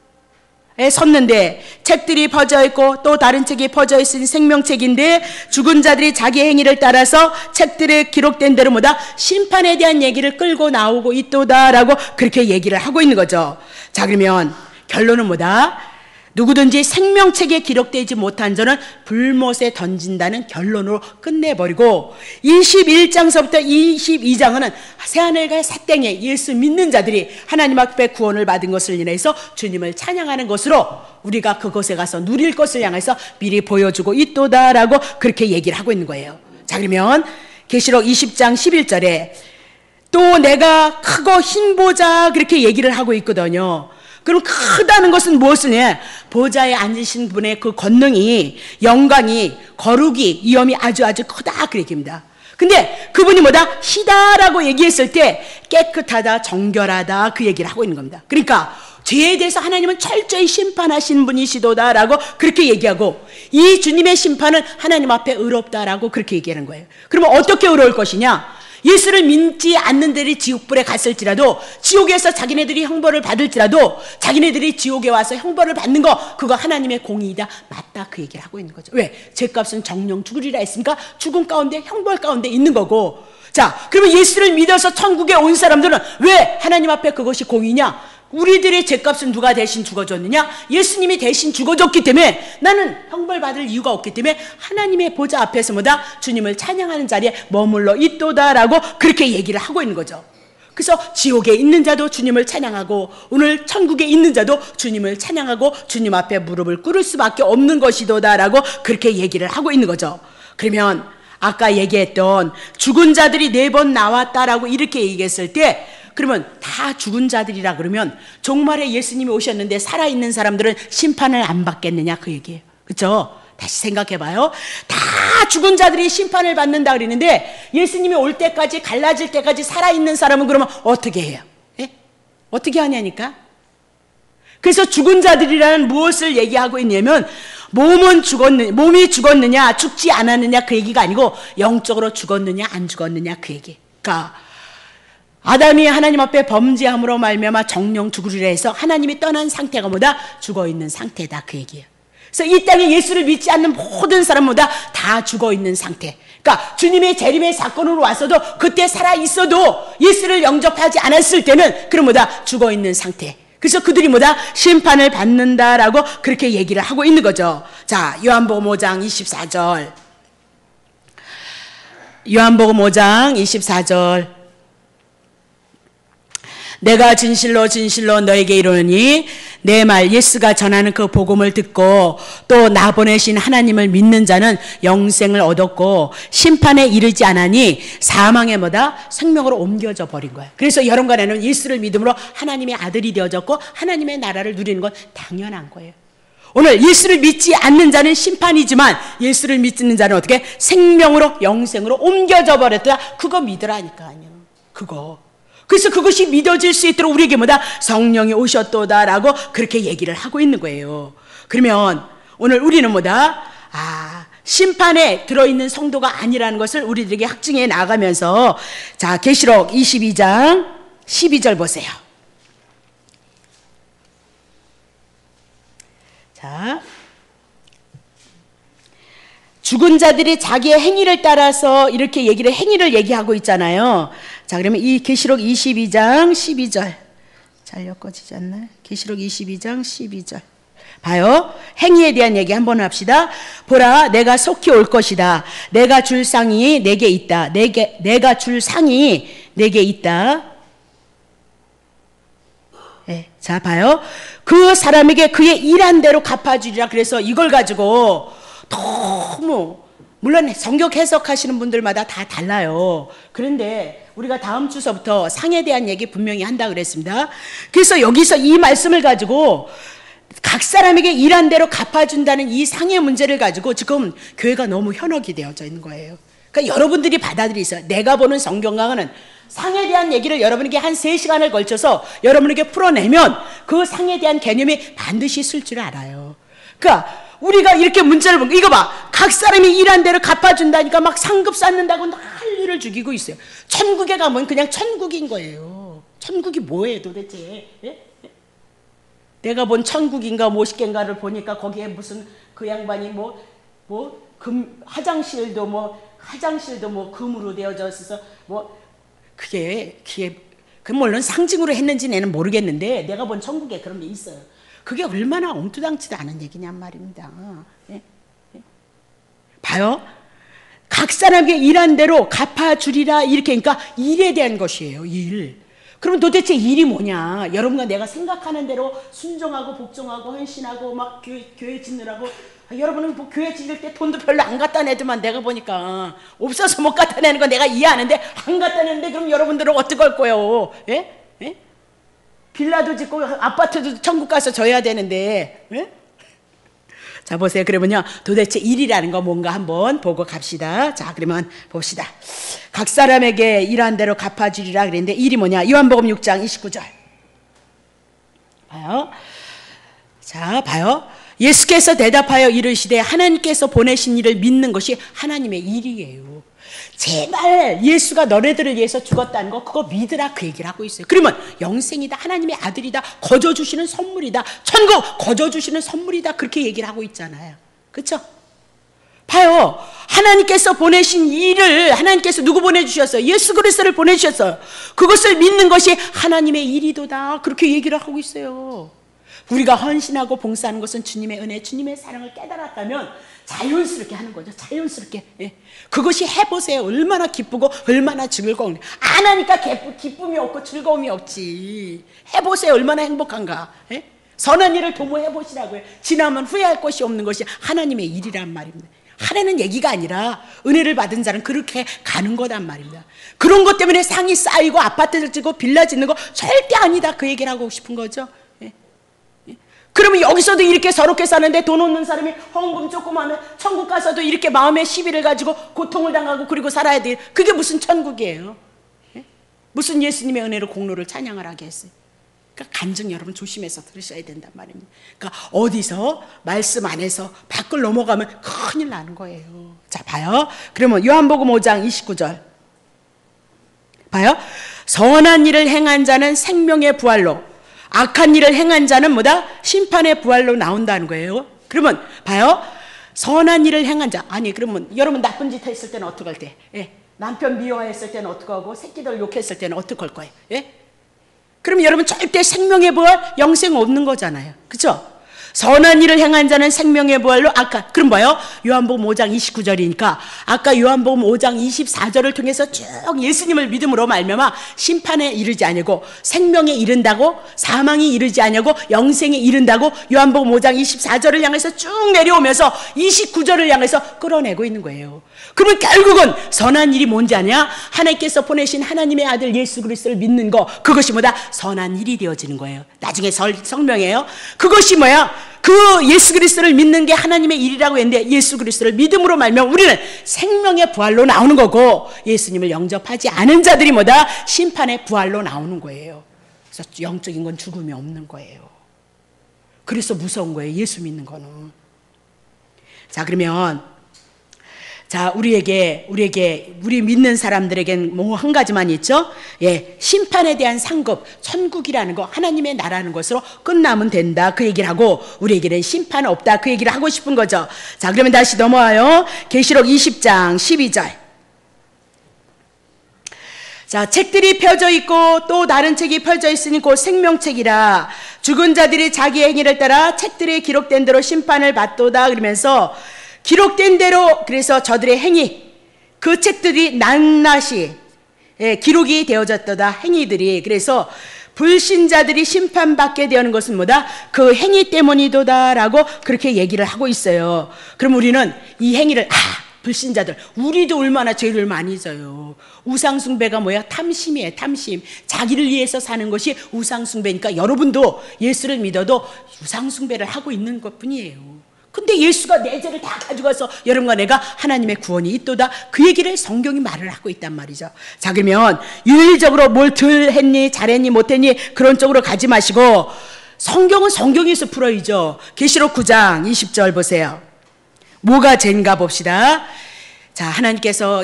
섰는데 책들이 퍼져 있고 또 다른 책이 퍼져 있으니 생명책인데 죽은 자들이 자기 행위를 따라서 책들에 기록된 대로마다 심판에 대한 얘기를 끌고 나오고 있도다라고 그렇게 얘기를 하고 있는 거죠. 자, 그러면 결론은 뭐다? 누구든지 생명책에 기록되지 못한 자는 불못에 던진다는 결론으로 끝내버리고 이십일 장서부터 이십이 장은 새하늘과 새 땅에 예수 믿는 자들이 하나님 앞에 구원을 받은 것을 인해서 주님을 찬양하는 것으로 우리가 그곳에 가서 누릴 것을 향해서 미리 보여주고 있도다라고 그렇게 얘기를 하고 있는 거예요. 자, 그러면 계시록 이십 장 십일 절에 또 내가 크고 흰 보좌 그렇게 얘기를 하고 있거든요. 그럼 크다는 것은 무엇을 해? 보좌에 앉으신 분의 그 권능이, 영광이, 거룩이, 위엄이 아주 아주 크다 그 얘기입니다. 근데 그분이 뭐다? 희다라고 얘기했을 때 깨끗하다, 정결하다 그 얘기를 하고 있는 겁니다. 그러니까 죄에 대해서 하나님은 철저히 심판하신 분이시도다라고 그렇게 얘기하고 이 주님의 심판은 하나님 앞에 의롭다라고 그렇게 얘기하는 거예요. 그러면 어떻게 의로울 것이냐? 예수를 믿지 않는 들이 지옥불에 갔을지라도 지옥에서 자기네들이 형벌을 받을지라도 자기네들이 지옥에 와서 형벌을 받는 거 그거 하나님의 공의이다 맞다 그 얘기를 하고 있는 거죠. 왜? 죄값은 정령 죽으리라 했으니까 죽음 가운데 형벌 가운데 있는 거고. 자, 그러면 예수를 믿어서 천국에 온 사람들은 왜 하나님 앞에 그것이 공의냐? 우리들의 죄값은 누가 대신 죽어줬느냐? 예수님이 대신 죽어줬기 때문에 나는 형벌받을 이유가 없기 때문에 하나님의 보좌 앞에서 뭐다? 주님을 찬양하는 자리에 머물러 있도다라고 그렇게 얘기를 하고 있는 거죠. 그래서 지옥에 있는 자도 주님을 찬양하고 오늘 천국에 있는 자도 주님을 찬양하고 주님 앞에 무릎을 꿇을 수밖에 없는 것이도다라고 그렇게 얘기를 하고 있는 거죠. 그러면 아까 얘기했던 죽은 자들이 네 번 나왔다라고 이렇게 얘기했을 때 그러면 다 죽은 자들이라 그러면 종말에 예수님이 오셨는데 살아있는 사람들은 심판을 안 받겠느냐 그 얘기예요. 그렇죠? 다시 생각해봐요. 다 죽은 자들이 심판을 받는다 그러는데 예수님이 올 때까지 갈라질 때까지 살아있는 사람은 그러면 어떻게 해요? 예? 어떻게 하냐니까? 그래서 죽은 자들이라는 무엇을 얘기하고 있냐면 몸은 죽었느냐, 몸이 죽었느냐 죽지 않았느냐 그 얘기가 아니고 영적으로 죽었느냐 안 죽었느냐 그 얘기. 그러니까 아담이 하나님 앞에 범죄함으로 말미암아 정령 죽으리라 해서 하나님이 떠난 상태가 뭐다? 죽어있는 상태다 그 얘기예요. 그래서 이 땅에 예수를 믿지 않는 모든 사람보다 다 죽어있는 상태. 그러니까 주님의 재림의 사건으로 왔어도 그때 살아있어도 예수를 영접하지 않았을 때는 그럼 뭐다? 죽어있는 상태. 그래서 그들이 뭐다? 심판을 받는다라고 그렇게 얘기를 하고 있는 거죠. 자, 요한복음 오 장 이십사 절. 요한복음 오 장 이십사 절. 내가 진실로 진실로 너에게 이르노니 내 말 예수가 전하는 그 복음을 듣고 또 나 보내신 하나님을 믿는 자는 영생을 얻었고 심판에 이르지 않으니 사망의 뭐다? 생명으로 옮겨져 버린 거야. 그래서 여러분간에는 예수를 믿음으로 하나님의 아들이 되어졌고 하나님의 나라를 누리는 건 당연한 거예요. 오늘 예수를 믿지 않는 자는 심판이지만 예수를 믿는 자는 어떻게? 생명으로 영생으로 옮겨져 버렸다. 그거 믿으라니까요. 그거. 그래서 그것이 믿어질 수 있도록 우리에게 뭐다? 성령이 오셨도다라고 그렇게 얘기를 하고 있는 거예요. 그러면 오늘 우리는 뭐다? 아, 심판에 들어있는 성도가 아니라는 것을 우리들에게 확증해 나가면서 자, 계시록 이십이 장 십이 절 보세요. 자, 죽은 자들이 자기의 행위를 따라서 이렇게 얘기를 행위를 얘기하고 있잖아요. 자, 그러면 이 계시록 이십이 장 십이 절 잘 엮어지지 않나요? 계시록 이십이 장 십이 절 봐요. 행위에 대한 얘기 한번 합시다. 보라, 내가 속히 올 것이다. 내가 줄 상이 내게 있다. 내게, 내가 줄 상이 내게 있다. 네, 자, 봐요. 그 사람에게 그의 일한 대로 갚아주리라. 그래서 이걸 가지고 너무, 물론 성경 해석하시는 분들마다 다 달라요. 그런데 우리가 다음 주서부터 상에 대한 얘기 분명히 한다 그랬습니다. 그래서 여기서 이 말씀을 가지고 각 사람에게 일한 대로 갚아준다는 이 상의 문제를 가지고 지금 교회가 너무 현혹이 되어져 있는 거예요. 그러니까 여러분들이 받아들이세요. 내가 보는 성경 강화는 상에 대한 얘기를 여러분에게 한 세 시간을 걸쳐서 여러분에게 풀어내면 그 상에 대한 개념이 반드시 있을 줄 알아요. 그러니까 우리가 이렇게 문제를 보고 이거 봐. 각 사람이 일한 대로 갚아준다니까 막 상급 쌓는다고 난리를 죽이고 있어요. 천국에 가면 그냥 천국인 거예요. 천국이 뭐예요 도대체? 예? 내가 본 천국인가 모십개인가를 보니까 거기에 무슨 그 양반이 뭐, 뭐, 금, 화장실도 뭐, 화장실도 뭐 금으로 되어져 있어서 뭐, 그게, 그게, 그 물론 상징으로 했는지는 모르겠는데 내가 본 천국에 그런 게 있어요. 그게 얼마나 엉뚱당치도 않은 얘기냔 말입니다. 예? 예? 봐요. 각 사람에게 일한 대로 갚아주리라 이렇게 하니까 일에 대한 것이에요. 일. 그럼 도대체 일이 뭐냐? 여러분과 내가 생각하는 대로 순종하고 복종하고 헌신하고 막 교회, 교회 짓느라고 아, 여러분은 뭐 교회 짓을 때 돈도 별로 안 갖다 내더만 내가 보니까 없어서 못 갖다 내는 거 내가 이해하는데 안 갖다 내는데 그럼 여러분들은 어떻게 할 거예요? 예? 예? 빌라도 짓고 아파트도 천국 가서 져야 되는데 예? 자 보세요. 그러면요 도대체 일이라는 거 뭔가 한번 보고 갑시다. 자 그러면 봅시다. 각 사람에게 일한 대로 갚아주리라 그랬는데 일이 뭐냐? 요한복음 육 장 이십구 절 봐요. 자 봐요. 예수께서 대답하여 이르시되 하나님께서 보내신 일을 믿는 것이 하나님의 일이에요. 제발 예수가 너네들을 위해서 죽었다는 거 그거 믿으라 그 얘기를 하고 있어요. 그러면 영생이다, 하나님의 아들이다, 거저 주시는 선물이다, 천국 거저 주시는 선물이다 그렇게 얘기를 하고 있잖아요. 그렇죠? 봐요. 하나님께서 보내신 일을 하나님께서 누구 보내주셨어요? 예수 그리스도를 보내주셨어요. 그것을 믿는 것이 하나님의 일이도다 그렇게 얘기를 하고 있어요. 우리가 헌신하고 봉사하는 것은 주님의 은혜, 주님의 사랑을 깨달았다면 자연스럽게 하는 거죠. 자연스럽게. 예. 그것이 해보세요. 얼마나 기쁘고 얼마나 즐거운. 안 하니까 기쁨이 없고 즐거움이 없지. 해보세요. 얼마나 행복한가. 예? 선한 일을 도모해보시라고요. 지나면 후회할 것이 없는 것이 하나님의 일이란 말입니다. 하라는 얘기가 아니라 은혜를 받은 자는 그렇게 가는 거란 말입니다. 그런 것 때문에 상이 쌓이고 아파트를 짓고 빌라 짓는 거 절대 아니다 그 얘기를 하고 싶은 거죠. 그러면 여기서도 이렇게 서럽게 사는데 돈 없는 사람이 헌금 조금 하면 천국 가서도 이렇게 마음의 시비를 가지고 고통을 당하고 그리고 살아야 돼. 그게 무슨 천국이에요? 예? 무슨 예수님의 은혜로 공로를 찬양을 하게 했어요? 그러니까 간증 여러분 조심해서 들으셔야 된단 말입니다. 그러니까 어디서 말씀 안에서 밖을 넘어가면 큰일 나는 거예요. 자 봐요. 그러면 요한복음 오 장 이십구 절 봐요. 선한 일을 행한 자는 생명의 부활로 악한 일을 행한 자는 뭐다? 심판의 부활로 나온다는 거예요. 그러면 봐요. 선한 일을 행한 자. 아니 그러면 여러분 나쁜 짓 했을 때는 어떻게 할 때? 예. 남편 미워했을 때는 어떻게 하고 새끼들 욕했을 때는 어떻게 할 거예요? 예? 그럼 여러분 절대 생명의 부활, 영생 없는 거잖아요. 그렇죠? 선한 일을 행한 자는 생명의 부활로 악한. 그럼 뭐예요? 요한복음 오 장 이십구 절이니까 아까 요한복음 오 장 이십사 절을 통해서 쭉 예수님을 믿음으로 말미암아 심판에 이르지 아니고 생명에 이른다고, 사망에 이르지 아니고 영생에 이른다고 요한복음 오 장 이십사 절을 향해서 쭉 내려오면서 이십구 절을 향해서 끌어내고 있는 거예요. 그러면 결국은 선한 일이 뭔지 아냐? 하나님께서 보내신 하나님의 아들 예수 그리스도를 믿는 거, 그것이 뭐다? 선한 일이 되어지는 거예요. 나중에 설, 성명이에요. 그것이 뭐야? 그 예수 그리스도를 믿는 게 하나님의 일이라고 했는데 예수 그리스도를 믿음으로 말면 우리는 생명의 부활로 나오는 거고 예수님을 영접하지 않은 자들이 뭐다? 심판의 부활로 나오는 거예요. 그래서 영적인 건 죽음이 없는 거예요. 그래서 무서운 거예요. 예수 믿는 거는. 자 그러면 자, 우리에게, 우리에게, 우리 믿는 사람들에겐 뭐 한 가지만 있죠? 예, 심판에 대한 상급, 천국이라는 거, 하나님의 나라는 것으로 끝나면 된다. 그 얘기를 하고, 우리에게는 심판 없다. 그 얘기를 하고 싶은 거죠. 자, 그러면 다시 넘어와요. 계시록 이십 장 십이 절. 자, 책들이 펴져 있고 또 다른 책이 펴져 있으니 곧 생명책이라 죽은 자들이 자기 행위를 따라 책들이 기록된 대로 심판을 받도다. 그러면서 기록된 대로 그래서 저들의 행위, 그 책들이 낱낱이 예, 기록이 되어졌도다. 행위들이. 그래서 불신자들이 심판받게 되는 것은 뭐다? 그 행위 때문이도다 라고 그렇게 얘기를 하고 있어요. 그럼 우리는 이 행위를 아 불신자들, 우리도 얼마나 죄를 많이 져요. 우상숭배가 뭐야? 탐심이에요. 탐심. 자기를 위해서 사는 것이 우상숭배니까 여러분도 예수를 믿어도 우상숭배를 하고 있는 것뿐이에요. 근데 예수가 내 죄를 다 가져가서 여러분과 내가 하나님의 구원이 있도다. 그 얘기를 성경이 말을 하고 있단 말이죠. 자, 그러면 윤리적으로 뭘 덜 했니 잘했니 못했니 그런 쪽으로 가지 마시고 성경은 성경에서 풀어야죠. 계시록 구 장 이십 절 보세요. 뭐가 죄인가 봅시다. 자, 하나님께서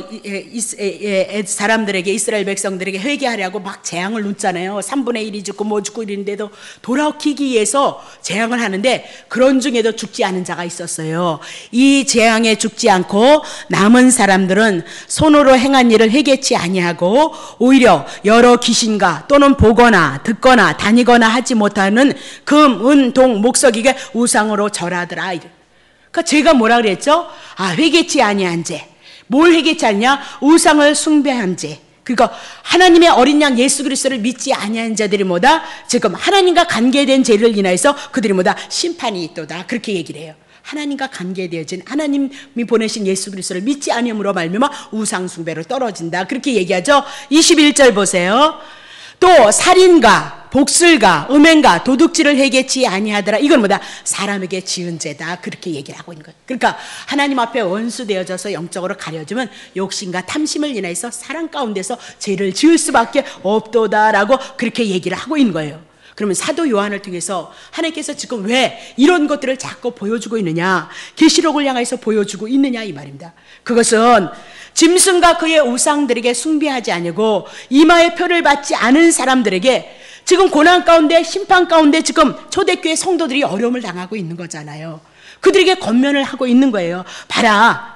사람들에게, 이스라엘 백성들에게 회개하려고 막 재앙을 놓잖아요. 삼분의 일이 죽고 뭐 죽고 이랬는데도 돌아오기 위해서 재앙을 하는데 그런 중에도 죽지 않은 자가 있었어요. 이 재앙에 죽지 않고 남은 사람들은 손으로 행한 일을 회개치 아니하고 오히려 여러 귀신과 또는 보거나 듣거나 다니거나 하지 못하는 금, 은, 동, 목석이게 우상으로 절하더라. 그러니까 제가 뭐라 그랬죠? 아, 회개치 아니한 죄. 뭘 회개치 않냐? 우상을 숭배한 죄. 그러니까 하나님의 어린 양 예수 그리스도를 믿지 아니한 자들이 뭐다? 지금 하나님과 관계된 죄를 인하여서 그들이 뭐다? 심판이 있도다. 그렇게 얘기를 해요. 하나님과 관계되어진 하나님이 보내신 예수 그리스도를 믿지 아니함으로 말미암아 우상 숭배로 떨어진다. 그렇게 얘기하죠. 이십일 절 보세요. 또 살인과 복술과 음행과 도둑질을 회개치 아니하더라. 이건 뭐다? 사람에게 지은 죄다. 그렇게 얘기를 하고 있는 거예요. 그러니까 하나님 앞에 원수 되어져서 영적으로 가려주면 욕심과 탐심을 인해서 사랑 가운데서 죄를 지을 수밖에 없도다라고 그렇게 얘기를 하고 있는 거예요. 그러면 사도 요한을 통해서 하나님께서 지금 왜 이런 것들을 자꾸 보여주고 있느냐, 계시록을 향해서 보여주고 있느냐 이 말입니다. 그것은 짐승과 그의 우상들에게 숭배하지 아니고 이마의 표를 받지 않은 사람들에게 지금 고난 가운데 심판 가운데 지금 초대교회 성도들이 어려움을 당하고 있는 거잖아요. 그들에게 권면을 하고 있는 거예요. 봐라,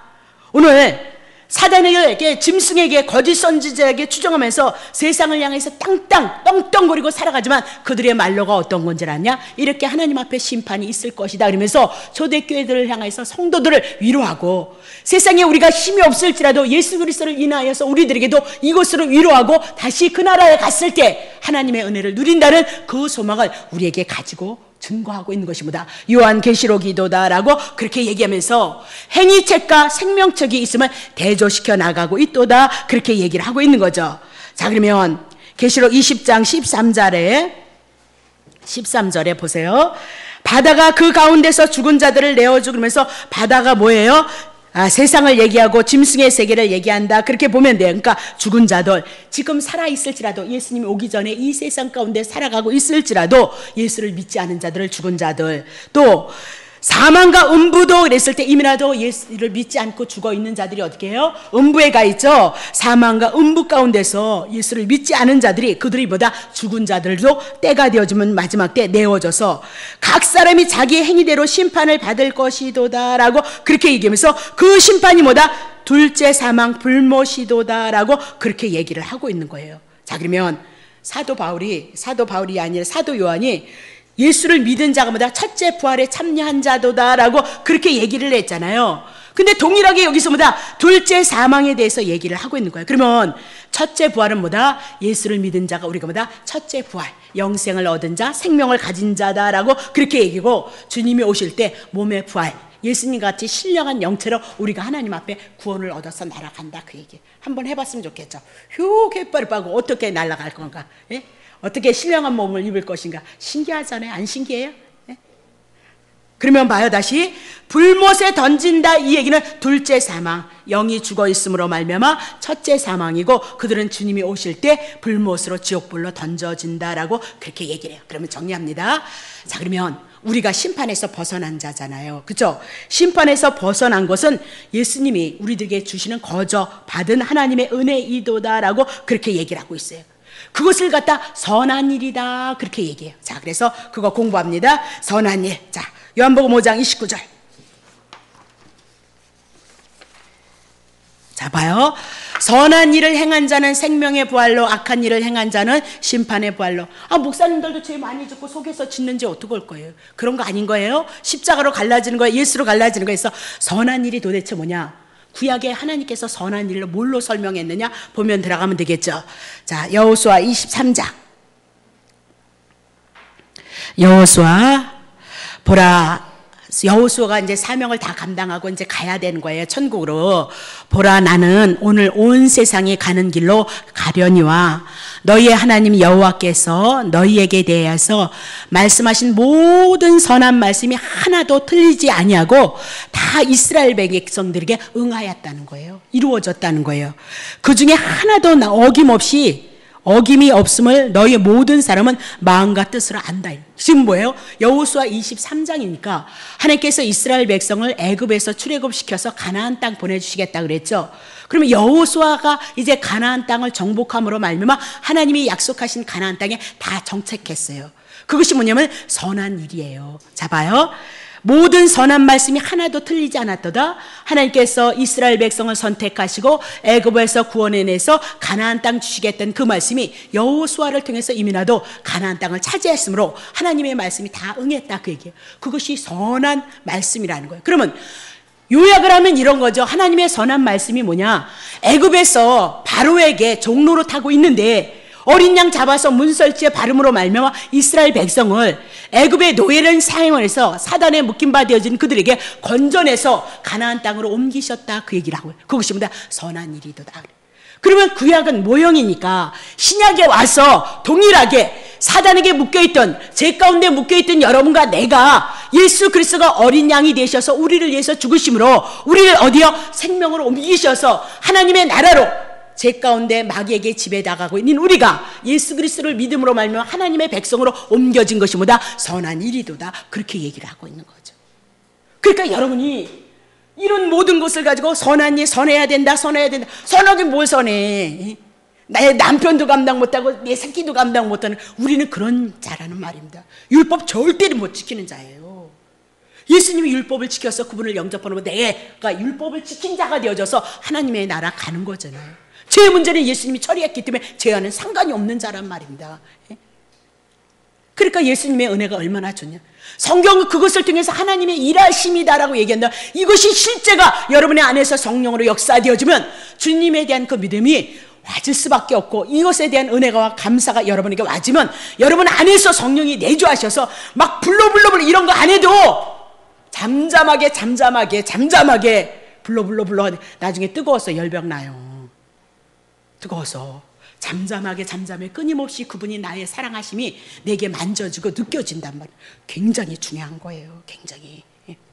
오늘 사단에게, 짐승에게, 거짓 선지자에게 추종하면서 세상을 향해서 땅땅 떵떵거리고 살아가지만 그들의 말로가 어떤 건지 아냐? 이렇게 하나님 앞에 심판이 있을 것이다. 그러면서 초대교회들을 향해서 성도들을 위로하고 세상에 우리가 힘이 없을지라도 예수 그리스도를 인하여서 우리들에게도 이것으로 위로하고 다시 그 나라에 갔을 때 하나님의 은혜를 누린다는 그 소망을 우리에게 가지고 증거하고 있는 것이 뭐다? 요한계시록이도다라고 그렇게 얘기하면서 행위책과 생명책이 있으면 대조시켜 나가고 있도다. 그렇게 얘기를 하고 있는 거죠. 자, 그러면 계시록 이십 장 십삼 절에 십삼 절에 보세요. 바다가 그 가운데서 죽은 자들을 내어 죽으면서 바다가 뭐예요? 아, 세상을 얘기하고 짐승의 세계를 얘기한다. 그렇게 보면 돼요. 그러니까 죽은 자들, 지금 살아있을지라도 예수님이 오기 전에 이 세상 가운데 살아가고 있을지라도 예수를 믿지 않은 자들을 죽은 자들, 또 사망과 음부도 그랬을 때 이미라도 예수를 믿지 않고 죽어 있는 자들이 어떻게 해요? 음부에 가 있죠. 사망과 음부 가운데서 예수를 믿지 않은 자들이, 그들이 뭐다? 죽은 자들도 때가 되어지면 마지막 때 내어져서 각 사람이 자기 행위대로 심판을 받을 것이도다라고 그렇게 얘기하면서 그 심판이 뭐다? 둘째 사망 불못이도다라고 그렇게 얘기를 하고 있는 거예요. 자, 그러면 사도 바울이 사도 바울이 아니라 사도 요한이 예수를 믿은 자가 뭐다? 첫째 부활에 참여한 자도다라고 그렇게 얘기를 했잖아요. 근데 동일하게 여기서 뭐다? 둘째 사망에 대해서 얘기를 하고 있는 거예요. 그러면 첫째 부활은 뭐다? 예수를 믿은 자가 우리가 뭐다? 첫째 부활, 영생을 얻은 자, 생명을 가진 자다라고 그렇게 얘기고, 주님이 오실 때 몸의 부활, 예수님 같이 신령한 영체로 우리가 하나님 앞에 구원을 얻어서 날아간다. 그 얘기 한번 해봤으면 좋겠죠. 휴, 갯벌을 빠고 어떻게 날아갈 건가? 예? 어떻게 신령한 몸을 입을 것인가? 신기하잖아요. 안 신기해요? 네? 그러면 봐요. 다시 불못에 던진다. 이 얘기는 둘째 사망, 영이 죽어 있음으로 말미암아 첫째 사망이고, 그들은 주님이 오실 때 불못으로 지옥불로 던져진다라고 그렇게 얘기를 해요. 그러면 정리합니다. 자, 그러면 우리가 심판에서 벗어난 자잖아요. 그렇죠? 심판에서 벗어난 것은 예수님이 우리들에게 주시는 거저 받은 하나님의 은혜이도다라고 그렇게 얘기를 하고 있어요. 그것을 갖다 선한 일이다 그렇게 얘기해요. 자, 그래서 그거 공부합니다. 선한 일. 자, 요한복음 오 장 이십구 절. 자, 봐요. 선한 일을 행한 자는 생명의 부활로, 악한 일을 행한 자는 심판의 부활로. 아, 목사님들도 죄 많이 짓고 속에서 짓는지 어떡할 거예요? 그런 거 아닌 거예요? 십자가로 갈라지는 거예요? 예수로 갈라지는 거예요? 그래서 선한 일이 도대체 뭐냐? 구약에 하나님께서 선한 일로 뭘로 설명했느냐? 보면 들어가면 되겠죠. 자, 여호수아 이십삼 장. 여호수아, 보라, 여호수아가 이제 사명을 다 감당하고 이제 가야 되는 거예요. 천국으로. 보라, 나는 오늘 온 세상에 가는 길로 가려니와 너희의 하나님 여호와께서 너희에게 대하여서 말씀하신 모든 선한 말씀이 하나도 틀리지 아니하고 다 이스라엘 백성들에게 응하였다는 거예요. 이루어졌다는 거예요. 그 중에 하나도 어김없이 어김이 없음을 너희 모든 사람은 마음과 뜻으로 안다. 지금 뭐예요? 여호수아 이십삼 장이니까 하나님께서 이스라엘 백성을 애굽에서 출애굽시켜서 가나안 땅 보내주시겠다 그랬죠. 그러면 여호수아가 이제 가나안 땅을 정복함으로 말미암아 하나님이 약속하신 가나안 땅에 다 정착했어요. 그것이 뭐냐면 선한 일이에요. 자, 봐요. 모든 선한 말씀이 하나도 틀리지 않았도다. 하나님께서 이스라엘 백성을 선택하시고 애굽에서 구원해내서 가나안 땅 주시겠다는 그 말씀이 여호수아를 통해서 이민하도 가나안 땅을 차지했으므로 하나님의 말씀이 다 응했다 그 얘기예요. 그것이 선한 말씀이라는 거예요. 그러면 요약을 하면 이런 거죠. 하나님의 선한 말씀이 뭐냐? 애굽에서 바로에게 종로로 타고 있는데 어린 양 잡아서 문설주의 발음으로 말미암아 이스라엘 백성을 애굽의 노예를 사용해서 사단에 묶임바 되어진 그들에게 건져내서 가나안 땅으로 옮기셨다 그 얘기를 하고요. 그것이 뭐다? 선한 일이도다. 그러면 구약은 모형이니까 신약에 와서 동일하게 사단에게 묶여있던, 죄 가운데 묶여있던 여러분과 내가 예수 그리스도가 어린 양이 되셔서 우리를 위해서 죽으심으로 우리를 어디요? 생명으로 옮기셔서 하나님의 나라로 죄 가운데 마귀에게 지배당하고 있는 우리가 예수 그리스도를 믿음으로 말미암아 하나님의 백성으로 옮겨진 것이 뭐다? 선한 일이도다. 그렇게 얘기를 하고 있는 거죠. 그러니까 여러분이 이런 모든 것을 가지고 선한 일 선해야 된다 선해야 된다. 선하긴 뭘 선해? 나의 남편도 감당 못하고 내 새끼도 감당 못하는 우리는 그런 자라는 말입니다. 율법 절대로 못 지키는 자예요. 예수님이 율법을 지켜서 그분을 영접하면 내가 율법을 지킨 자가 되어져서 하나님의 나라 가는 거잖아요. 죄의 문제는 예수님이 처리했기 때문에 죄와는 상관이 없는 자란 말입니다. 그러니까 예수님의 은혜가 얼마나 좋냐. 성경은 그것을 통해서 하나님의 일하심이다라고 얘기한다. 이것이 실제가 여러분의 안에서 성령으로 역사되어지면 주님에 대한 그 믿음이 와질 수밖에 없고 이것에 대한 은혜와 감사가 여러분에게 와지면 여러분 안에서 성령이 내주하셔서 막 불러불러불러 이런 거 안 해도 잠잠하게 잠잠하게 잠잠하게 불러불러 불러 나중에 뜨거워서 열병 나요. 뜨거워서 잠잠하게 잠잠해 끊임없이 그분이 나의 사랑하심이 내게 만져지고 느껴진단 말이에요. 굉장히 중요한 거예요. 굉장히.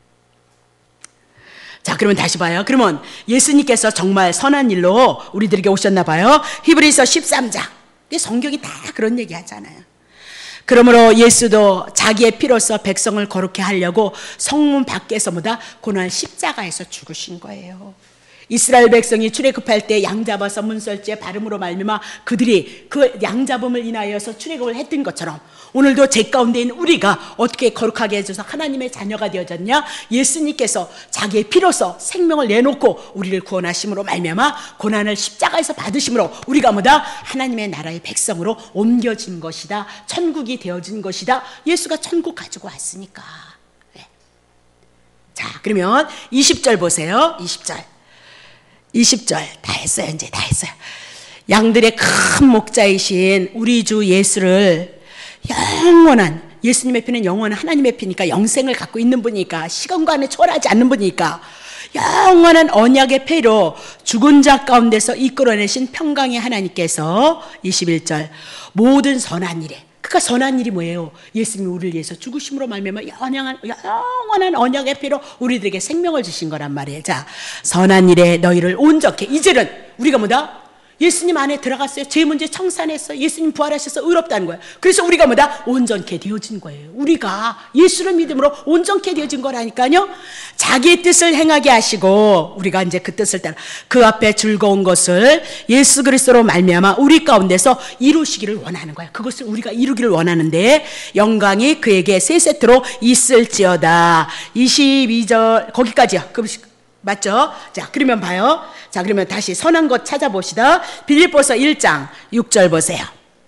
자, 그러면 다시 봐요. 그러면 예수님께서 정말 선한 일로 우리들에게 오셨나 봐요. 히브리서 십삼 장. 성경이 다 그런 얘기 하잖아요. 그러므로 예수도 자기의 피로서 백성을 거룩해 하려고 성문 밖에서보다 고난 십자가에서 죽으신 거예요. 이스라엘 백성이 출애굽할 때 양 잡아서 문설주의 발음으로 말미암아 그들이 그 양 잡음을 인하여서 출애굽을 했던 것처럼 오늘도 죄 가운데 있는 우리가 어떻게 거룩하게 해줘서 하나님의 자녀가 되어졌냐? 예수님께서 자기의 피로서 생명을 내놓고 우리를 구원하심으로 말미암아 고난을 십자가에서 받으심으로 우리가 뭐다? 하나님의 나라의 백성으로 옮겨진 것이다. 천국이 되어진 것이다. 예수가 천국 가지고 왔으니까. 네. 자, 그러면 이십 절 보세요. 이십 절. 이십 절 다 했어요. 이제 다 했어요. 양들의 큰 목자이신 우리 주 예수를 영원한, 예수님의 피는 영원한 하나님의 피니까 영생을 갖고 있는 분이니까 시간관에 초월하지 않는 분이니까 영원한 언약의 피로 죽은 자 가운데서 이끌어내신 평강의 하나님께서 이십일 절 모든 선한 일에, 그러니까 선한 일이 뭐예요? 예수님이 우리를 위해서 죽으심으로 말미암아 영원한, 영원한 언약의 피로 우리들에게 생명을 주신 거란 말이에요. 자, 선한 일에 너희를 온전케. 이제는 우리가 뭐다? 예수님 안에 들어갔어요. 죄 문제 청산했어요. 예수님 부활하셔서 의롭다는 거예요. 그래서 우리가 뭐다? 온전케 되어진 거예요. 우리가 예수를 믿음으로 온전케 되어진 거라니까요. 자기 뜻을 행하게 하시고 우리가 이제 그 뜻을 따라 그 앞에 즐거운 것을 예수 그리스도로 말미암아 우리 가운데서 이루시기를 원하는 거예요. 그것을 우리가 이루기를 원하는데 영광이 그에게 세 세트로 있을지어다. 이십이 절 거기까지요. 맞죠? 자, 그러면 봐요. 자, 그러면 다시 선한 것 찾아봅시다. 빌립보서 일 장 육 절 보세요.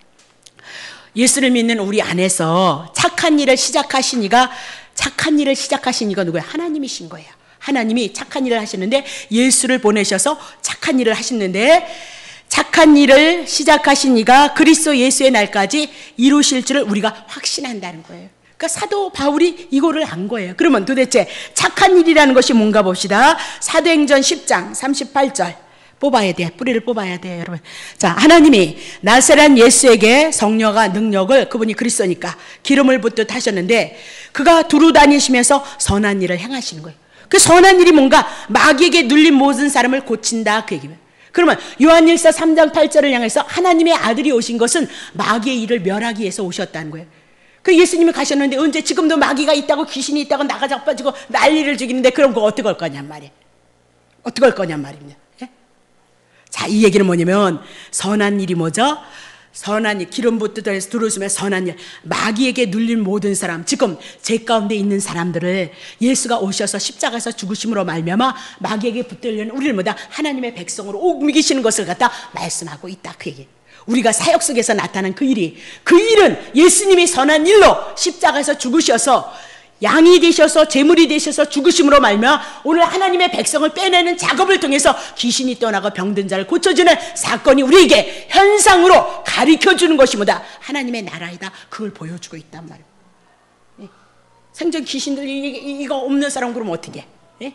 예수를 믿는 우리 안에서 착한 일을 시작하신 이가 착한 일을 시작하신 이가 누구예요? 하나님이신 거예요. 하나님이 착한 일을 하시는데 예수를 보내셔서 착한 일을 하시는데 착한 일을 시작하신 이가 그리스도 예수의 날까지 이루실 줄을 우리가 확신한다는 거예요. 그러니까 사도 바울이 이거를 안 거예요. 그러면 도대체 착한 일이라는 것이 뭔가 봅시다. 사도행전 십 장 삼십팔 절 뽑아야 돼. 뿌리를 뽑아야 돼요, 여러분. 자, 하나님이 나사렛 예수에게 성령과 능력을, 그분이 그리스도니까 기름을 붓듯 하셨는데 그가 두루 다니시면서 선한 일을 행하시는 거예요. 그 선한 일이 뭔가 마귀에게 눌린 모든 사람을 고친다 그 얘기예요. 그러면 요한일서 삼 장 팔 절을 향해서 하나님의 아들이 오신 것은 마귀의 일을 멸하기 위해서 오셨다는 거예요. 그 예수님이 가셨는데 언제 지금도 마귀가 있다고 귀신이 있다고 나가 자빠지고 난리를 죽이는데 그럼 그거 어떻게 할 거냔 말이에요. 어떻게 할 거냔 말입니다. 예? 자, 이 얘기는 뭐냐면 선한 일이 뭐죠? 선한 일, 기름 붓듯 해서 들어오시면 선한 일, 마귀에게 눌린 모든 사람, 지금 제 가운데 있는 사람들을 예수가 오셔서 십자가에서 죽으심으로 말미암아 마귀에게 붙들려는 우리를 뭐다? 하나님의 백성으로 옮기시는 것을 갖다 말씀하고 있다 그 얘기예요. 우리가 사역 속에서 나타난 그 일이, 그 일은 예수님이 선한 일로 십자가에서 죽으셔서 양이 되셔서 제물이 되셔서 죽으심으로 말미암아 오늘 하나님의 백성을 빼내는 작업을 통해서 귀신이 떠나고 병든 자를 고쳐주는 사건이 우리에게 현상으로 가르쳐주는 것이 뭐다? 하나님의 나라이다. 그걸 보여주고 있단 말이에요. 생전 귀신들 이거 없는 사람 그러면 어떻게 해?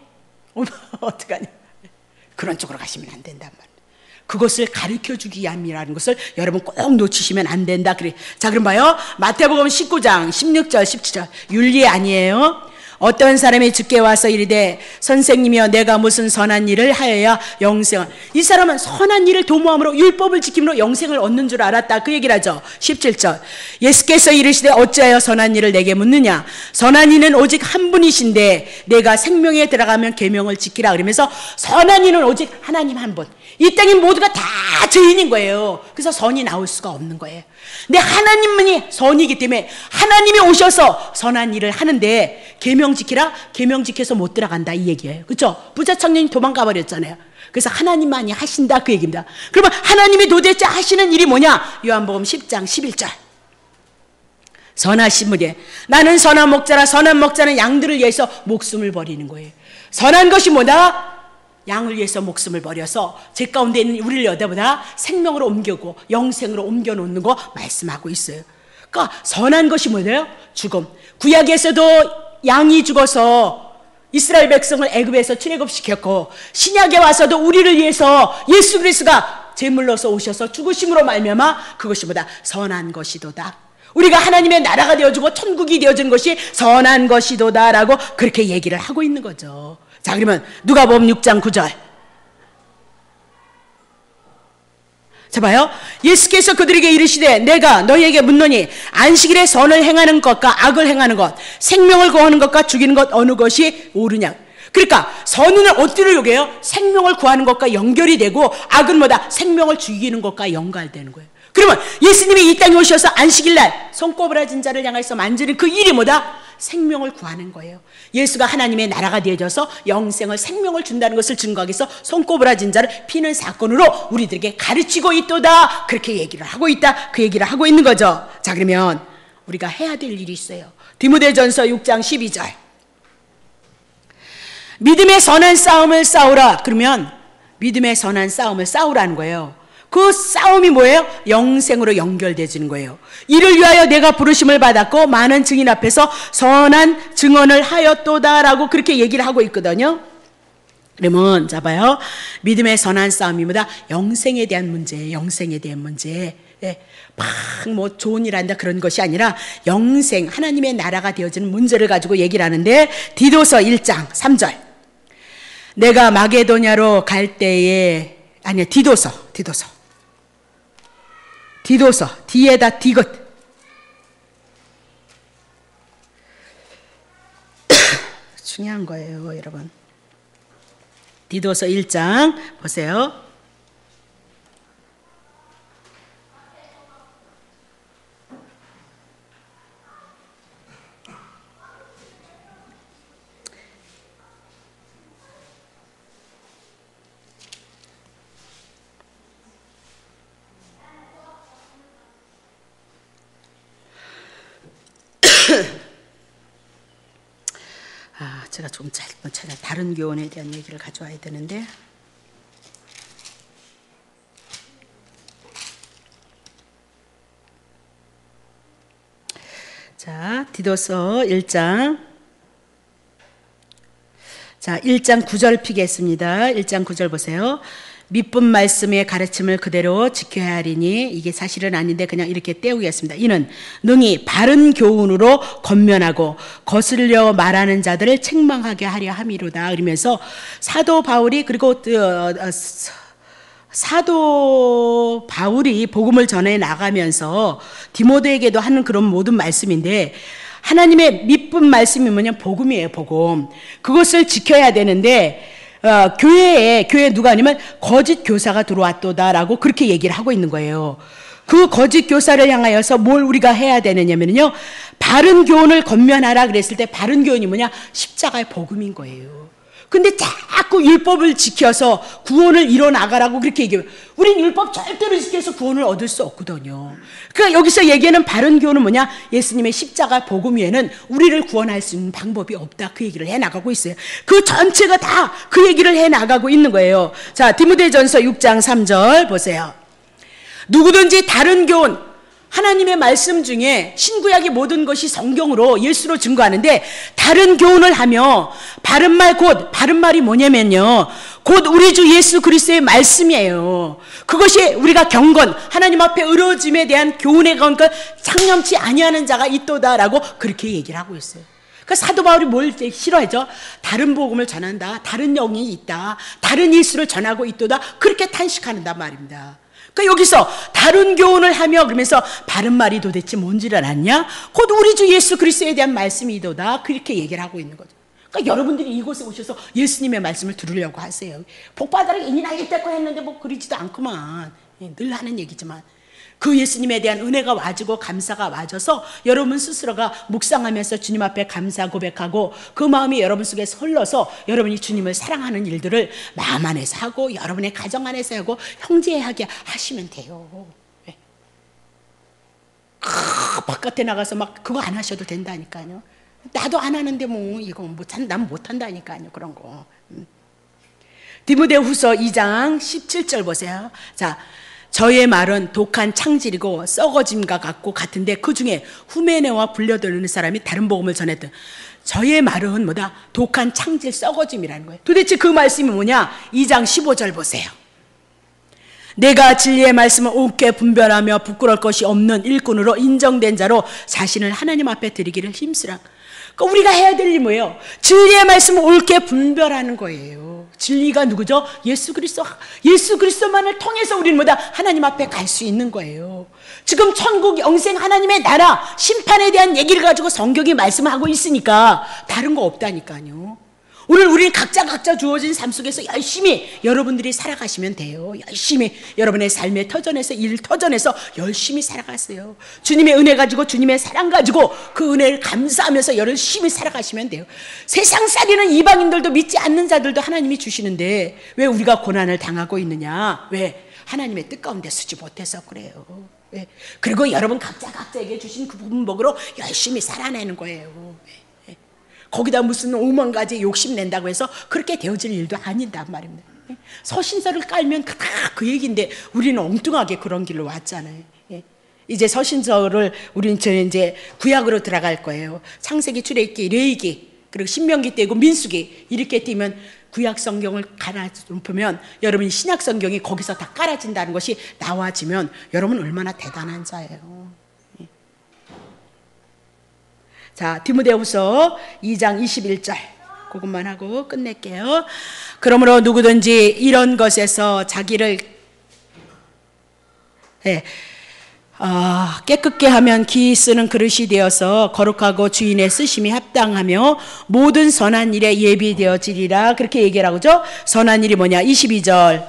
어떡하냐? 그런 쪽으로 가시면 안 된단 말이에요. 그것을 가르쳐주기 위함이라는 것을 여러분 꼭 놓치시면 안 된다. 그래. 자, 그럼 봐요. 마태복음 십구 장 십육 절 십칠 절 윤리 아니에요. 어떤 사람이 주께 와서 이르되 선생님이여 내가 무슨 선한 일을 하여야 영생을, 이 사람은 선한 일을 도모함으로 율법을 지킴으로 영생을 얻는 줄 알았다 그 얘기를 하죠. 십칠 절 예수께서 이르시되 어찌하여 선한 일을 내게 묻느냐? 선한 이는 오직 한 분이신데 내가 생명에 들어가면 계명을 지키라. 그러면서 선한 이는 오직 하나님 한 분, 이 땅에 모두가 다 죄인인 거예요. 그래서 선이 나올 수가 없는 거예요. 근데 하나님만이 선이기 때문에 하나님이 오셔서 선한 일을 하는데 계명 지키라? 계명 지켜서 못 들어간다 이 얘기예요. 그렇죠? 부자 청년이 도망가 버렸잖아요. 그래서 하나님만이 하신다 그 얘기입니다. 그러면 하나님이 도대체 하시는 일이 뭐냐? 요한복음 십 장 십일 절 선하신 분이 나는 선한 목자라. 선한 목자는 양들을 위해서 목숨을 버리는 거예요. 선한 것이 뭐다? 양을 위해서 목숨을 버려서 제 가운데 있는 우리를 여다보다 생명으로 옮겨고 영생으로 옮겨놓는 거 말씀하고 있어요. 그러니까 선한 것이 뭐예요? 죽음. 구약에서도 양이 죽어서 이스라엘 백성을 애굽에서 출애굽시켰고 신약에 와서도 우리를 위해서 예수 그리스도가 제물로서 오셔서 죽으심으로 말미암아 그것이 뭐다? 선한 것이도다. 우리가 하나님의 나라가 되어주고 천국이 되어준 것이 선한 것이도다라고 그렇게 얘기를 하고 있는 거죠. 자, 그러면 누가복음 육 장 구 절. 자, 봐요. 예수께서 그들에게 이르시되 내가 너희에게 묻노니 안식일에 선을 행하는 것과 악을 행하는 것, 생명을 구하는 것과 죽이는 것 어느 것이 옳으냐? 그러니까 선은 어디를 요구해요? 생명을 구하는 것과 연결이 되고 악은 뭐다? 생명을 죽이는 것과 연결되는 거예요. 그러면 예수님이 이 땅에 오셔서 안식일날 손꼬부라진 자를 향해서 만지는 그 일이 뭐다? 생명을 구하는 거예요. 예수가 하나님의 나라가 되어져서 영생을 생명을 준다는 것을 증거하기 위해서 손꼬부라진 자를 피는 사건으로 우리들에게 가르치고 있도다. 그렇게 얘기를 하고 있다. 그 얘기를 하고 있는 거죠. 자, 그러면 우리가 해야 될 일이 있어요. 디모데전서 육 장 십이 절 믿음의 선한 싸움을 싸우라. 그러면 믿음의 선한 싸움을 싸우라는 거예요. 그 싸움이 뭐예요? 영생으로 연결되어지는 거예요. 이를 위하여 내가 부르심을 받았고 많은 증인 앞에서 선한 증언을 하였도다라고 그렇게 얘기를 하고 있거든요. 그러면 자 봐요. 믿음의 선한 싸움이 뭐다? 영생에 대한 문제, 영생에 대한 문제. 예, 막 뭐 좋은 일 한다 그런 것이 아니라 영생, 하나님의 나라가 되어지는 문제를 가지고 얘기를 하는데 디도서 일 장 삼 절 내가 마게도냐로 갈 때에, 아니야 디도서 디도서 디도서, 디에다 디귿. 중요한 거예요, 여러분. 디도서 일 장 보세요. 아, 제가 좀 잘못 찾아 다른 교훈에 대한 얘기를 가져와야 되는데. 자, 디도서 일 장. 자, 일 장 구 절 피겠습니다. 일 장 구 절 보세요. 밑분 말씀의 가르침을 그대로 지켜야 하리니, 이게 사실은 아닌데 그냥 이렇게 떼우겠습니다. 이는 능히 바른 교훈으로 권면하고 거슬려 말하는 자들을 책망하게 하려 함이로다. 그러면서 사도 바울이, 그리고 사도 바울이 복음을 전해 나가면서 디모데에게도 하는 그런 모든 말씀인데, 하나님의 밑분 말씀이 뭐냐? 복음이에요, 복음. 그것을 지켜야 되는데, 어, 교회에, 교회에 누가 아니면 거짓 교사가 들어왔도다라고 그렇게 얘기를 하고 있는 거예요. 그 거짓 교사를 향하여서 뭘 우리가 해야 되느냐면요, 바른 교훈을 권면하라 그랬을 때 바른 교훈이 뭐냐? 십자가의 복음인 거예요. 근데 자꾸 율법을 지켜서 구원을 이뤄나가라고 그렇게 얘기해요. 우린 율법 절대로 지켜서 구원을 얻을 수 없거든요. 그러니까 여기서 얘기하는 바른 교훈은 뭐냐? 예수님의 십자가 복음 외에는 우리를 구원할 수 있는 방법이 없다. 그 얘기를 해나가고 있어요. 그 전체가 다 그 얘기를 해나가고 있는 거예요. 자, 디모데전서 육 장 삼 절 보세요. 누구든지 다른 교훈, 하나님의 말씀 중에 신구약의 모든 것이 성경으로 예수로 증거하는데, 다른 교훈을 하며, 바른 말, 곧 바른 말이 뭐냐면요, 곧 우리 주 예수 그리스도의 말씀이에요. 그것이 우리가 경건, 하나님 앞에 의로워짐에 대한 교훈에 건건 상념치 아니하는 자가 있도다라고 그렇게 얘기를 하고 있어요. 그 사도 바울이 뭘 싫어하죠? 다른 복음을 전한다, 다른 영이 있다, 다른 예수를 전하고 있도다, 그렇게 탄식하는단 말입니다. 그러니까 여기서 다른 교훈을 하며 그러면서 바른 말이 도대체 뭔지를 아냐? 곧 우리 주 예수 그리스도에 대한 말씀이도다, 그렇게 얘기를 하고 있는 거죠. 그러니까 여러분들이 이곳에 오셔서 예수님의 말씀을 들으려고 하세요. 복받으라 이니 나겠다고 했는데 뭐 그러지도 않구만. 늘 하는 얘기지만 그 예수님에 대한 은혜가 와지고 감사가 와져서 여러분 스스로가 묵상하면서 주님 앞에 감사 고백하고 그 마음이 여러분 속에서 흘러서 여러분이 주님을 사랑하는 일들을 마음 안에서 하고 여러분의 가정 안에서 하고 형제하게 하시면 돼요. 네. 아, 바깥에 나가서 막 그거 안 하셔도 된다니까요. 나도 안 하는데 뭐 이거 못 한, 난 못한다니까요, 그런 거. 음. 디모데후서 이 장 십칠 절 보세요. 자, 저의 말은 독한 창질이고 썩어짐과 같고 같은데 그 중에 후메네와 불려들는 사람이 다른 복음을 전했던, 저의 말은 뭐다? 독한 창질, 썩어짐이라는 거예요. 도대체 그 말씀이 뭐냐? 이 장 십오 절 보세요. 내가 진리의 말씀을 옳게 분별하며 부끄러울 것이 없는 일꾼으로 인정된 자로 자신을 하나님 앞에 드리기를 힘쓰라. 그러니까 우리가 해야 될 일이 뭐예요? 진리의 말씀을 옳게 분별하는 거예요. 진리가 누구죠? 예수 그리스도. 예수 그리스도만을 통해서 우리는 뭐다? 하나님 앞에 갈 수 있는 거예요. 지금 천국, 영생, 하나님의 나라, 심판에 대한 얘기를 가지고 성경이 말씀하고 있으니까 다른 거 없다니까요. 오늘 우리는 각자 각자 주어진 삶 속에서 열심히 여러분들이 살아가시면 돼요. 열심히 여러분의 삶의 터전에서, 일 터전에서 열심히 살아가세요. 주님의 은혜 가지고, 주님의 사랑 가지고 그 은혜를 감사하면서 열심히 살아가시면 돼요. 세상 살이는 이방인들도 믿지 않는 자들도 하나님이 주시는데 왜 우리가 고난을 당하고 있느냐? 왜? 하나님의 뜻 가운데 서지 못해서 그래요. 왜? 그리고 여러분 각자 각자에게 주신 그 분복으로 열심히 살아내는 거예요. 거기다 무슨 오만 가지 욕심낸다고 해서 그렇게 되어질 일도 아닌단 말입니다. 서신서를 깔면 다 그 얘기인데 우리는 엉뚱하게 그런 길로 왔잖아요. 이제 서신서를 우리는 이제 구약으로 들어갈 거예요. 창세기, 출애굽기, 레위기, 그리고 신명기 떼고 민수기 이렇게 띄면 구약 성경을 갈아놓으면 여러분이 신약 성경이 거기서 다 깔아진다는 것이 나와지면 여러분 얼마나 대단한 자예요. 자, 디모데후서 이 장 이십일 절 그것만 하고 끝낼게요. 그러므로 누구든지 이런 것에서 자기를 예, 아, 깨끗게 하면 기 쓰는 그릇이 되어서 거룩하고 주인의 쓰심이 합당하며 모든 선한 일에 예비되어지리라. 그렇게 얘기를 하고죠. 선한 일이 뭐냐? 이십이 절.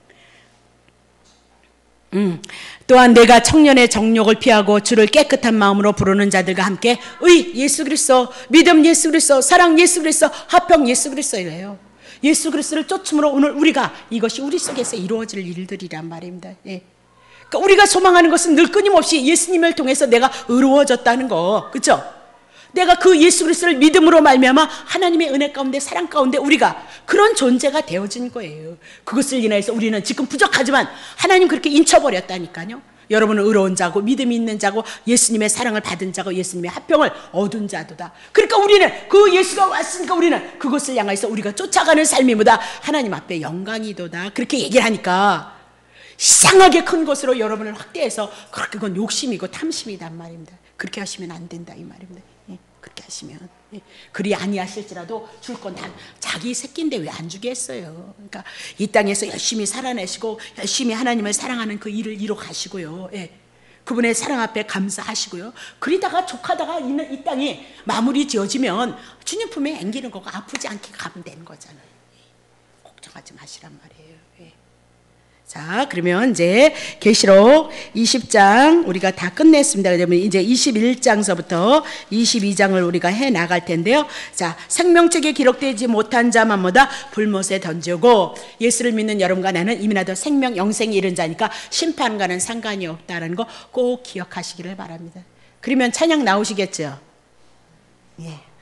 음. 또한 내가 청년의 정욕을 피하고 주를 깨끗한 마음으로 부르는 자들과 함께 의 예수 그리스도, 믿음 예수 그리스도, 사랑 예수 그리스도, 화평 예수 그리스도 이래요. 예수 그리스도를 쫓음으로 오늘 우리가 이것이 우리 속에서 이루어질 일들이란 말입니다. 예. 그러니까 우리가 소망하는 것은 늘 끊임없이 예수님을 통해서 내가 의로워졌다는 거, 그렇죠? 내가 그 예수 그리스도를 믿음으로 말미암아 하나님의 은혜 가운데 사랑 가운데 우리가 그런 존재가 되어진 거예요. 그것을 인하여서 우리는 지금 부족하지만 하나님 그렇게 인쳐버렸다니까요. 여러분은 의로운 자고 믿음이 있는 자고 예수님의 사랑을 받은 자고 예수님의 화평을 얻은 자도다. 그러니까 우리는 그 예수가 왔으니까 우리는 그것을 향해서 우리가 쫓아가는 삶이보다 하나님 앞에 영광이도다. 그렇게 얘기를 하니까 이상하게 큰 것으로 여러분을 확대해서 그렇게 그건 욕심이고 탐심이란 말입니다. 그렇게 하시면 안 된다 이 말입니다. 예, 그렇게 하시면 예, 그리 아니하실지라도 줄 건 다 자기 새끼인데 왜 안 주겠어요. 그러니까 이 땅에서 열심히 살아내시고 열심히 하나님을 사랑하는 그 일을 이뤄 가시고요. 예, 그분의 사랑 앞에 감사하시고요. 그러다가 족하다가 있는 이 땅이 마무리 지어지면 주님 품에 앵기는 거고 아프지 않게 가면 되는 거잖아요. 예, 걱정하지 마시란 말이에요. 예. 자, 그러면 이제 계시록 이십 장 우리가 다 끝냈습니다. 그러면 이제 이십일 장서부터 이십이 장을 우리가 해 나갈 텐데요. 자, 생명책에 기록되지 못한 자만보다 불못에 던지고 예수를 믿는 여러분과 나는 이미 나도 생명 영생이 이른 자니까 심판과는 상관이 없다는 거 꼭 기억하시기를 바랍니다. 그러면 찬양 나오시겠죠? 예.